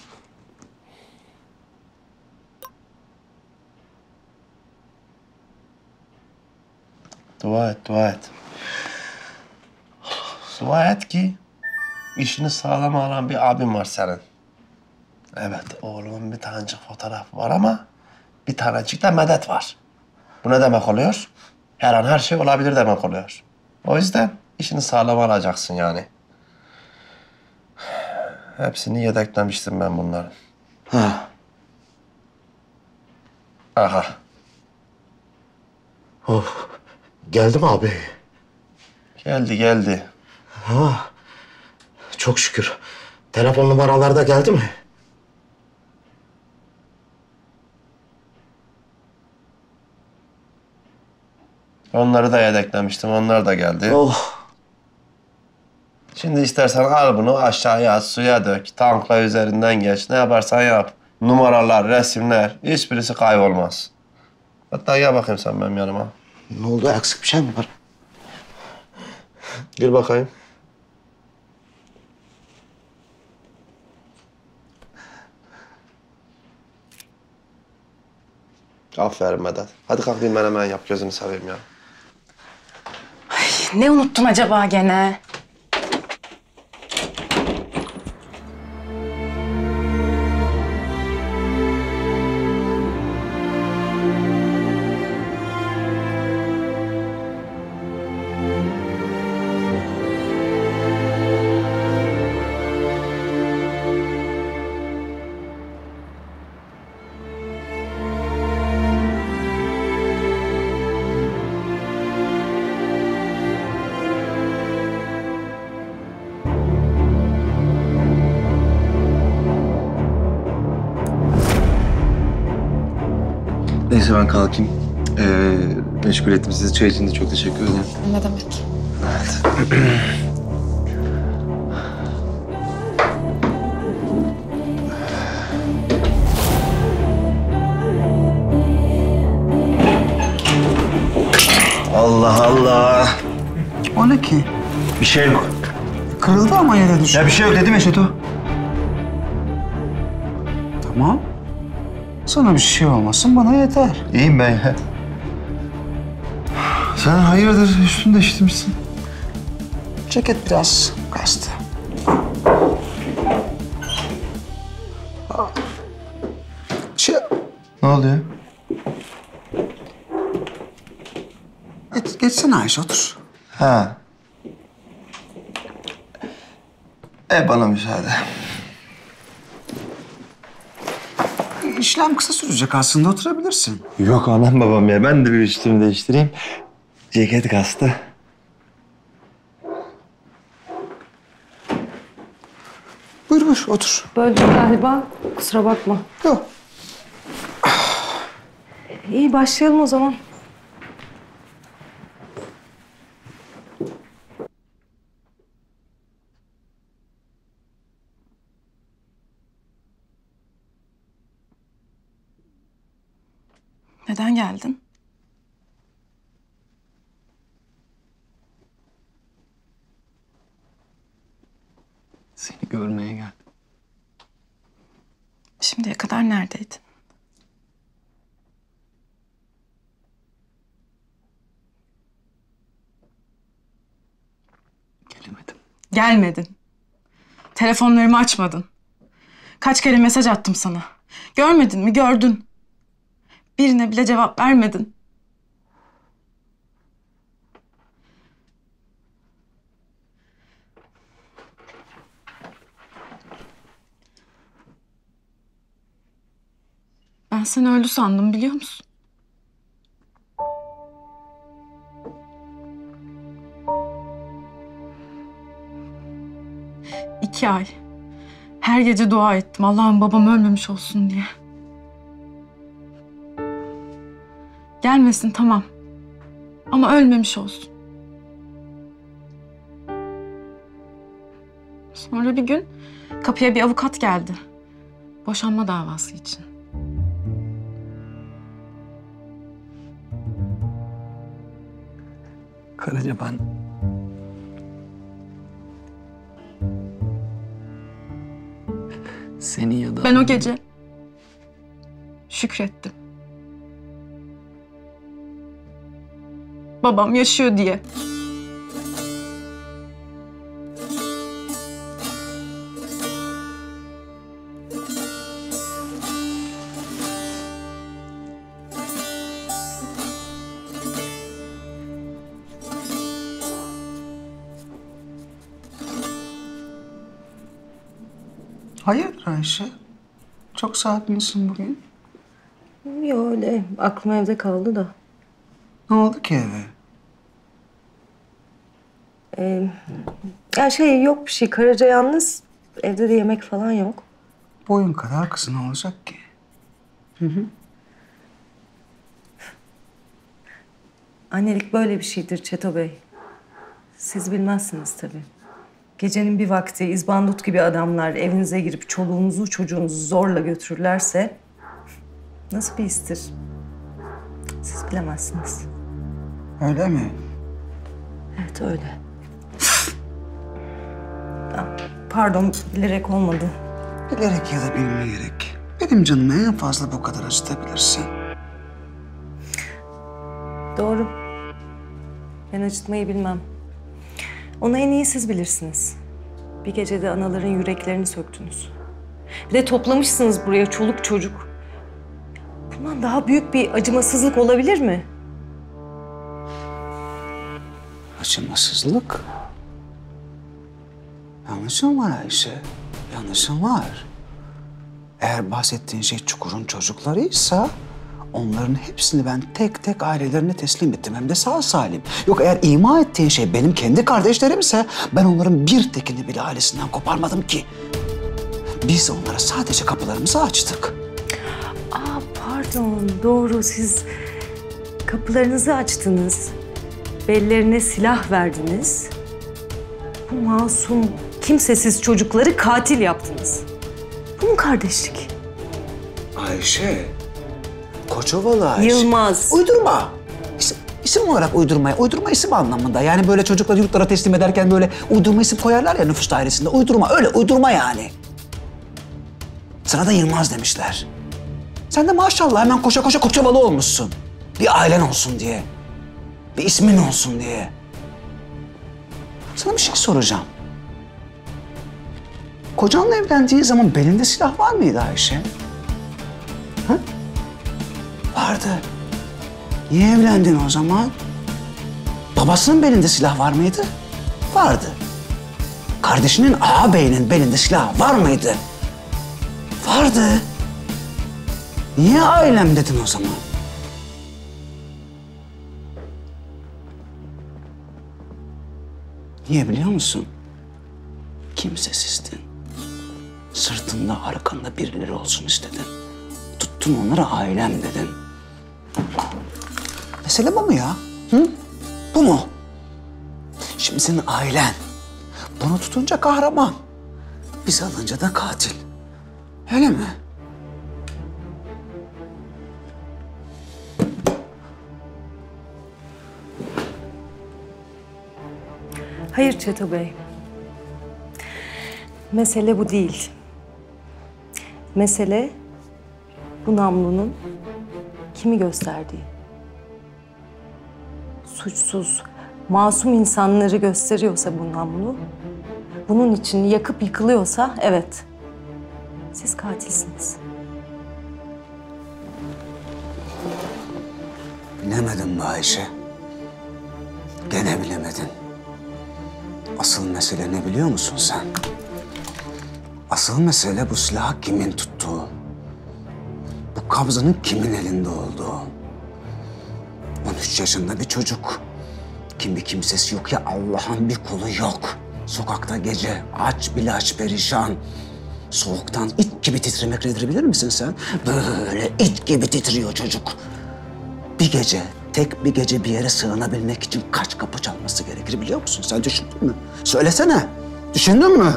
Dua et. Dua et ki işini sağlam alan bir abim var senin. Evet, oğlumun bir tanecik fotoğrafı var ama bir tanecik de medet var. Bu ne demek oluyor? Her an her şey olabilir demek oluyor. O yüzden işini sağlam alacaksın yani. Hepsini yedeklemiştim ben bunların. Ha. Aha. Of. Geldi mi abi? Geldi. Ha. Çok şükür. Telefon numaraları da geldi mi? Onları da yedeklemiştim. Onlar da geldi. Oh. Şimdi istersen al bunu aşağıya at, suya dök. Tankla üzerinden geç. Ne yaparsan yap. Numaralar, resimler. Hiçbirisi kaybolmaz. Hatta gel bakayım sen benim yanıma. Ne oldu? Eksik bir şey mi var? Gir bakayım. Aferin Medet. Hadi kalk bir menemen yap. Gözünü seveyim ya. Ne unuttun acaba gene? Neyse ben kalkayım. Meşgul ettim sizi. Çay için de çok teşekkür ederim. Ne demek? Allah Allah. O ne ki? Bir şey yok. Kırıldı ama yere düştü. Ya bir şey yok dedim ya Şeto. Tamam. Sana bir şey olmasın bana yeter. İyiyim ben ya. Sen hayırdır üstünü değiştirmişsin? Ceket biraz kastı. Ne oluyor? Geçsene Ayşe otur. Ha. Bana müsaade. İşlem kısa sürecek aslında oturabilirsin. Yok anam babam ya. Ben de bir üstümü değiştireyim. Ceket kastı. Buyur otur. Böldüm galiba. Kusura bakma. Yok. İyi başlayalım o zaman. Neden geldin? Seni görmeye geldim. Şimdiye kadar neredeydin? Gelmedin. Telefonlarımı açmadın. Kaç kere mesaj attım sana. Görmedin mi? Gördün. Birine bile cevap vermedin. Ben seni öldü sandım biliyor musun? 2 ay. Her gece dua ettim. Allah'ım babam ölmemiş olsun diye. Gelmesin tamam. Ama ölmemiş olsun. Sonra bir gün kapıya bir avukat geldi. Boşanma davası için. Karaca ben... Seni ya da... Ben o gece şükrettim. Babam yaşıyor diye. Hayırdır Ayşe? Çok sakinsin bugün. Yok öyle. Aklım evde kaldı da. Ne oldu ki eve? Ya yok bir şey. Karaca yalnız. Evde de yemek falan yok. Boyun kadar kızı ne olacak ki? Hı hı. Annelik böyle bir şeydir Çeto Bey. Siz bilmezsiniz tabii. Gecenin bir vakti izbandut gibi adamlar evinize girip çoluğunuzu çocuğunuzu zorla götürürlerse nasıl bir histir? Siz bilemezsiniz. Öyle mi? Evet öyle. Pardon bilerek olmadı. Bilerek ya da bilmeyerek. Benim canımı en fazla bu kadar acıtabilirsin. Doğru. Ben acıtmayı bilmem. Onu en iyi siz bilirsiniz. Bir gecede anaların yüreklerini söktünüz. Bir de toplamışsınız buraya çoluk çocuk. Bundan daha büyük bir acımasızlık olabilir mi? Acımasızlık? Yanlışın var Ayşe. Yanlışın var. Eğer bahsettiğin şey Çukur'un çocuklarıysa onların hepsini ben tek tek ailelerine teslim ettim. Hem de sağ salim. Yok eğer ima ettiğin şey benim kendi kardeşlerimse ben onların bir tekini bile ailesinden koparmadım ki. Biz onlara sadece kapılarımızı açtık. Pardon doğru siz kapılarınızı açtınız. Bellerine silah verdiniz. Bu masum kimsesiz çocukları katil yaptınız. Bu mu kardeşlik? Ayşe. Koçovalı Ayşe. Yılmaz. Uydurma. İsim olarak uydurma. Uydurma isim anlamında. Yani böyle çocukları yurtlara teslim ederken böyle uydurma isim koyarlar ya nüfus dairesinde. Uydurma. Öyle uydurma yani. Sana da Yılmaz demişler. Sen de maşallah hemen koşa koşa Koçovalı olmuşsun. Bir ailen olsun diye. Bir ismin olsun diye. Sana bir şey soracağım. Kocanla evlendiğin zaman belinde silah var mıydı Ayşe? Ha? Vardı. Niye evlendin o zaman? Babasının belinde silah var mıydı? Vardı. Kardeşinin ağabeyinin belinde silah var mıydı? Vardı. Niye ailem dedin o zaman? Niye biliyor musun? Kimsesizdin. Sırtında, arkanda birileri olsun istedin. Tuttun onlara ailem dedin. Mesele bu mu ya? Hı? Bu mu? Şimdi senin ailen. Bunu tutunca kahraman. Bizi alınca da katil. Öyle mi? Hayır Çeto Bey. Mesele bu değil. Mesele bu namlunun kimi gösterdiği. Suçsuz, masum insanları gösteriyorsa bu namlu, bunun için yakıp yıkılıyorsa evet, siz katilsiniz. Bilemedin mi Ayşe? Gene bilemedin. Asıl mesele ne biliyor musun sen? Asıl mesele bu silahı kimin tuttuğu. Bu kabzanın kimin elinde olduğu. 13 yaşında bir çocuk. Kimi kimsesi yok ya Allah'ın bir kulu yok. Sokakta gece aç bilaç perişan. Soğuktan it gibi titremek nedir bilir misin sen? Böyle it gibi titriyor çocuk. Bir gece, tek bir gece bir yere sığınabilmek için kaç kapı çalması gerekir biliyor musun? Sen düşündün mü? Söylesene. Düşündün mü?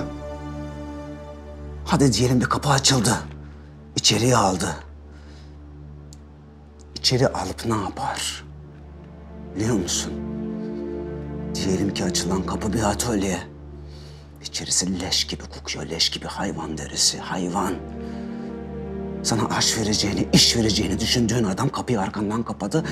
Hadi diyelim bir kapı açıldı. İçeriye aldı. İçeri alıp ne yapar? Biliyor musun? Diyelim ki açılan kapı bir atölye. İçerisi leş gibi kokuyor, leş gibi hayvan derisi, hayvan. Sana aş vereceğini, iş vereceğini düşündüğün adam kapıyı arkandan kapadı.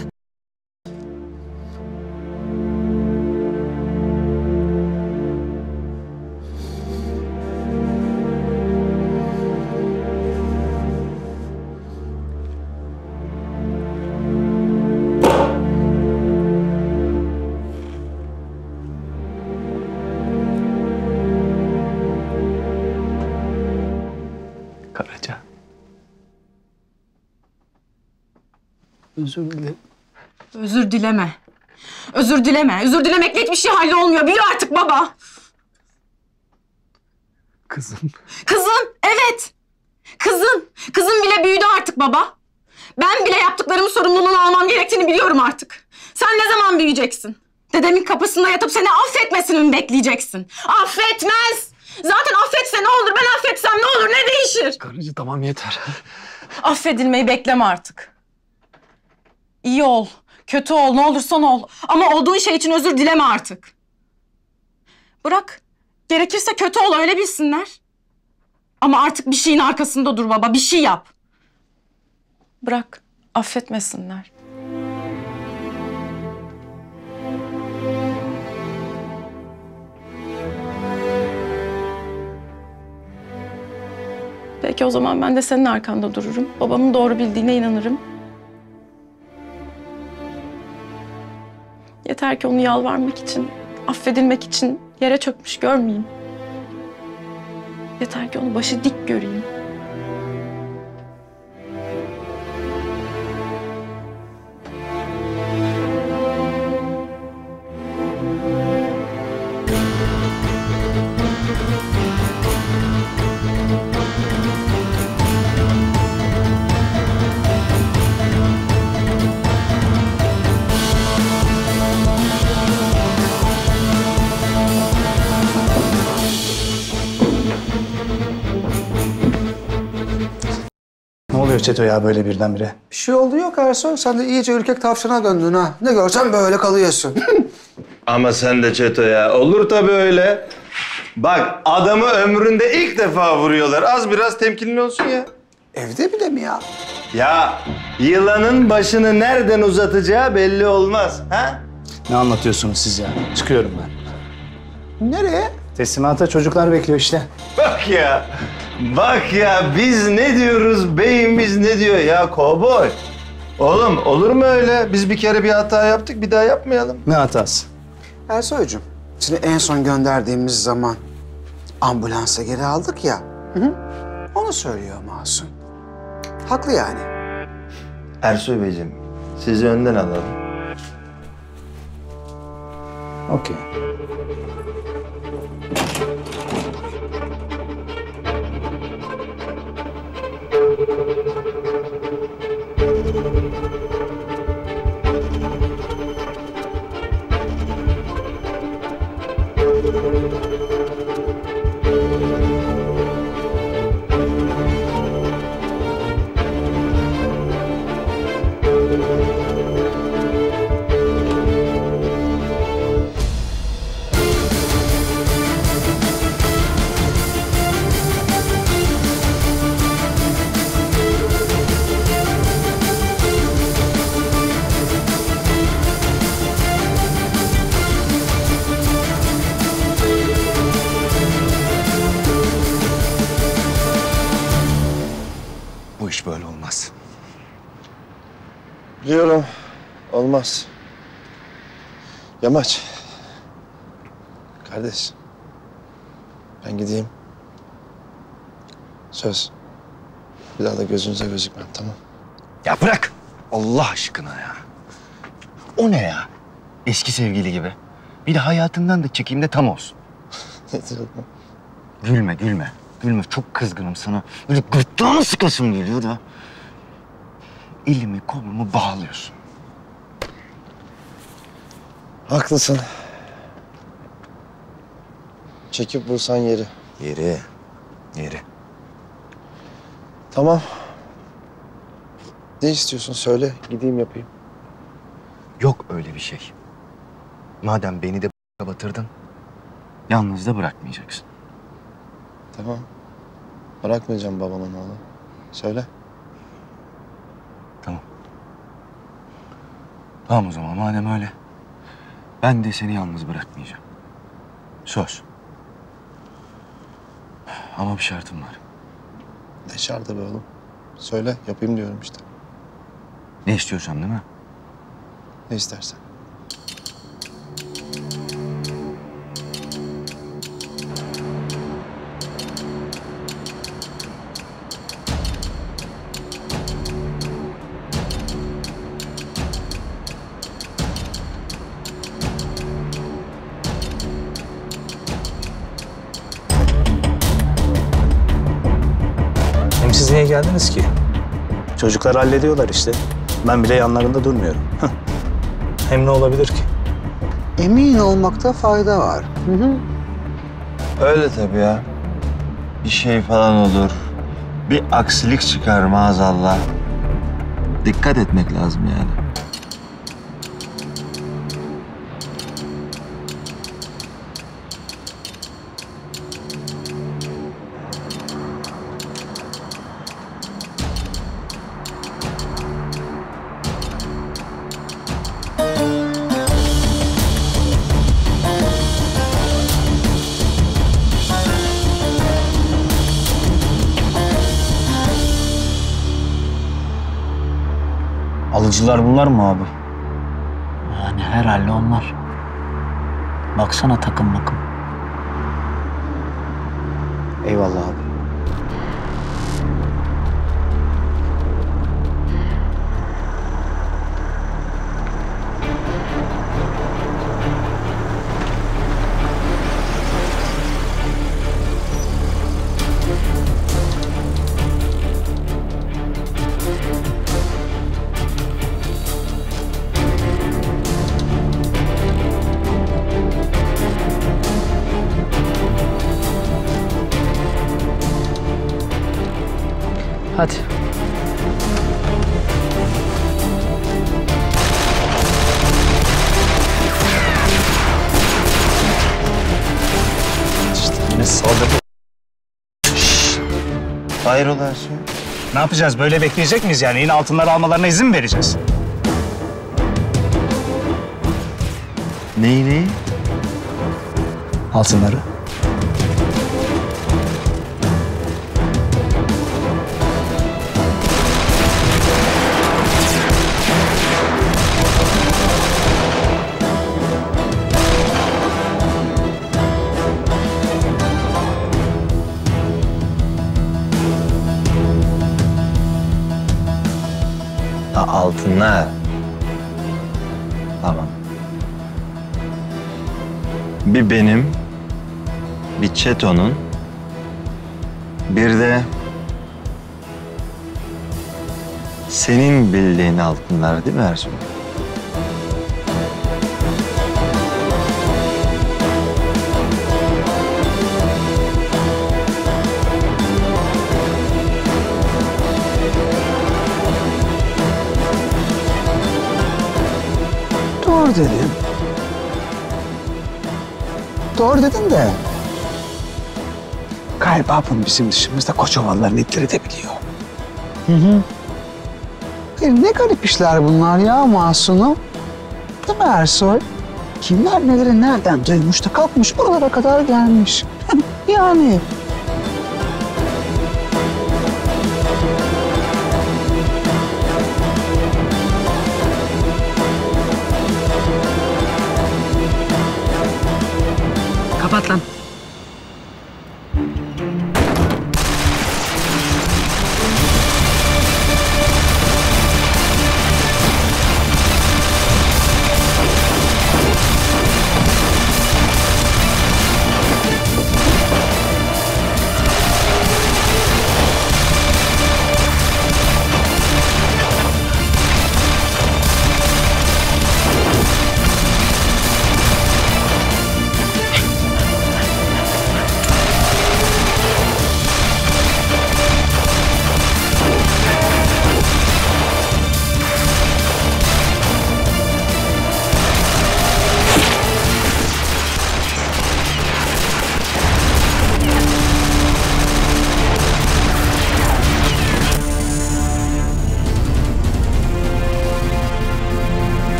Karaca. Özür dilerim. Özür dileme. Özür dileme. Özür dilemekle hiçbir şey hallolmuyor. Büyü artık baba. Kızım. Kızın, evet. Kızın. Kızın bile büyüdü artık baba. Ben bile yaptıklarımın sorumluluğunu almam gerektiğini biliyorum artık. Sen ne zaman büyüyeceksin? Dedemin kapısında yatıp seni affetmesini mi bekleyeceksin? Affetmez. Zaten affetse ne olur, ben affetsem ne olur, ne değişir? Karıcı tamam yeter. Affedilmeyi bekleme artık. İyi ol, kötü ol, ne olursan ol. Ama olduğun şey için özür dileme artık. Bırak, gerekirse kötü ol, öyle bilsinler. Ama artık bir şeyin arkasında dur baba, bir şey yap. Bırak, affetmesinler. Peki o zaman ben de senin arkanda dururum. Babamın doğru bildiğine inanırım. Yeter ki onu yalvarmak için, affedilmek için yere çökmüş görmeyeyim. Yeter ki onu başı dik göreyim. Ne oluyor Çeto ya böyle birdenbire? Bir şey oldu yok Ersoy. Sen de iyice ürkek tavşana döndün ha. Ne görsen böyle kalıyorsun. Ama sen de Çeto ya. Olur tabii öyle. Bak adamı ömründe ilk defa vuruyorlar. Az biraz temkinli olsun ya. Evde bile mi ya? Ya yılanın başını nereden uzatacağı belli olmaz. Ha? Ne anlatıyorsunuz siz ya? Çıkıyorum ben. Nereye? Teslimata çocuklar bekliyor işte. Bak ya. Bak ya biz ne diyoruz, beyimiz ne diyor ya kovboy. Oğlum olur mu öyle? Biz bir kere bir hata yaptık, bir daha yapmayalım. Ne hatası? Ersoy'cum, seni en son gönderdiğimiz zaman ambulansa geri aldık ya. Hı? Onu söylüyor Masum. Haklı yani. Ersoy Beyciğim, sizi önden alalım. Okey. Bu iş böyle olmaz. Biliyorum, olmaz. Yamaç. Kardeş. Ben gideyim. Söz. Bir daha da gözünüze gözükmem, tamam? Ya bırak. Allah aşkına ya. O ne ya? Eski sevgili gibi. Bir de hayatından da çekeyim de tam olsun. Gülme, gülme. Gülme, çok kızgınım sana. Böyle gırtlağımı sıkasım geliyor da. Elimi kolumu bağlıyorsun. Haklısın. Çekip vursan yeri. Yeri. Tamam. Ne istiyorsun söyle, gideyim yapayım. Yok öyle bir şey. Madem beni de batırdın, yalnız da bırakmayacaksın. Tamam. Bırakmayacağım babamın oğlu. Söyle. Tamam o zaman madem öyle. Ben de seni yalnız bırakmayacağım. Söz. Ama bir şartım var. Ne şartı be oğlum? Söyle, yapayım diyorum işte. Ne istiyorsan değil mi? Ne istersen. Hem siz niye geldiniz ki? Çocuklar hallediyorlar işte. Ben bile yanlarında durmuyorum. Hem ne olabilir ki? Emin olmakta fayda var. Öyle tabii ya. Bir şey falan olur. Bir aksilik çıkar maazallah. Dikkat etmek lazım yani. Alıcılar bunlar mı abi? Yani herhalde onlar. Baksana takım makım. Eyvallah abi. Hadi. İşte yine saldırı. Hayrola Ersoy? Ne yapacağız? Böyle bekleyecek miyiz yani? Yine altınları almalarına izin mi vereceğiz? Neyi? Altınları. Altınlar. Tamam. Bir benim, bir Çeto'nun, bir de senin bildiğin altınlar değil mi Ersoy? Doğru dedin. Doğru dedin de. Galiba bunu bizim dışımızda kocamanların itleri de biliyor. Ne garip işler bunlar ya Masum'um. Değil mi Ersoy? Kimler neleri nereden duymuş da kalkmış buralara kadar gelmiş. Yani. Kapat lan.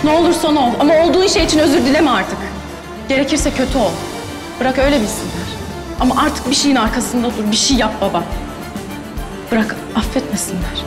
Ne olursan ol ama olduğun şey için özür dileme artık. Gerekirse kötü ol. Bırak öyle bilsinler. Ama artık bir şeyin arkasında dur, bir şey yap baba. Bırak affetmesinler.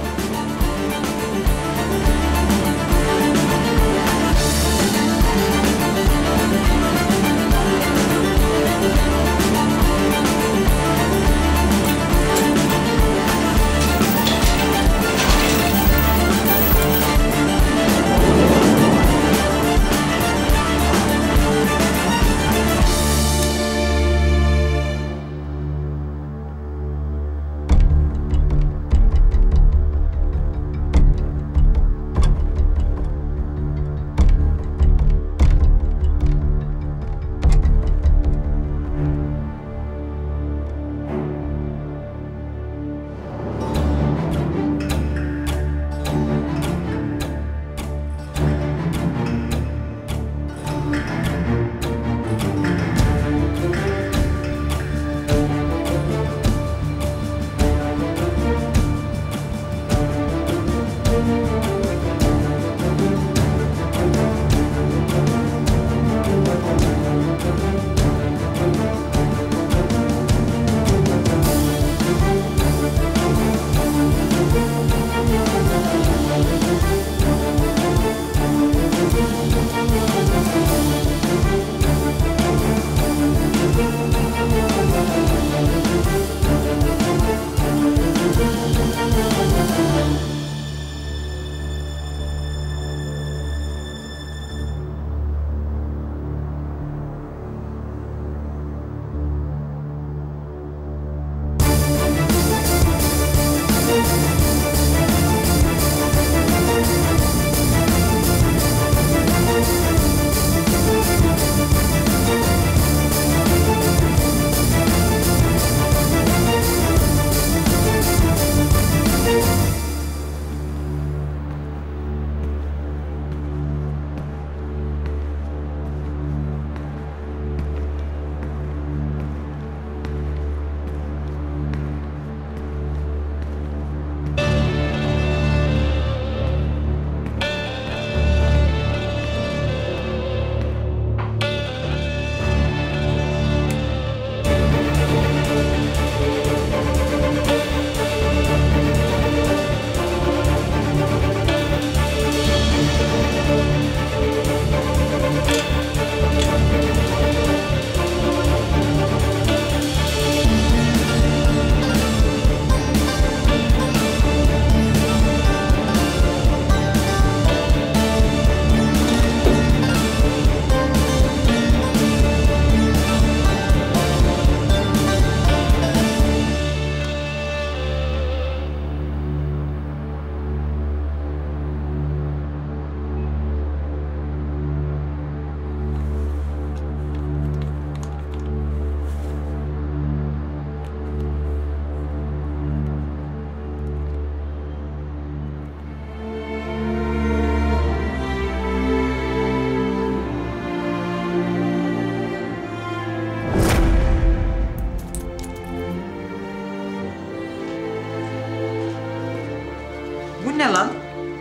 Bu ne lan?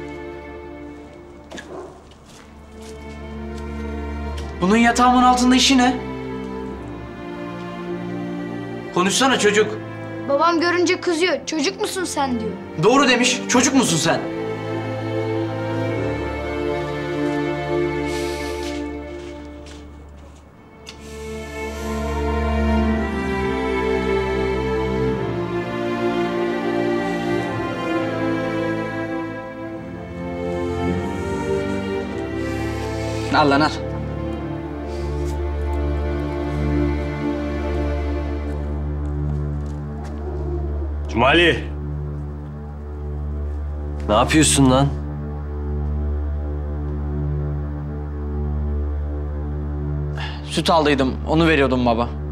Bunun yatağımın altında işi ne? Konuşsana çocuk. Babam görünce kızıyor. Çocuk musun sen diyor. Doğru demiş. Çocuk musun sen? Al lan al. Cumali. Ne yapıyorsun lan? Süt aldıydım. Onu veriyordum baba.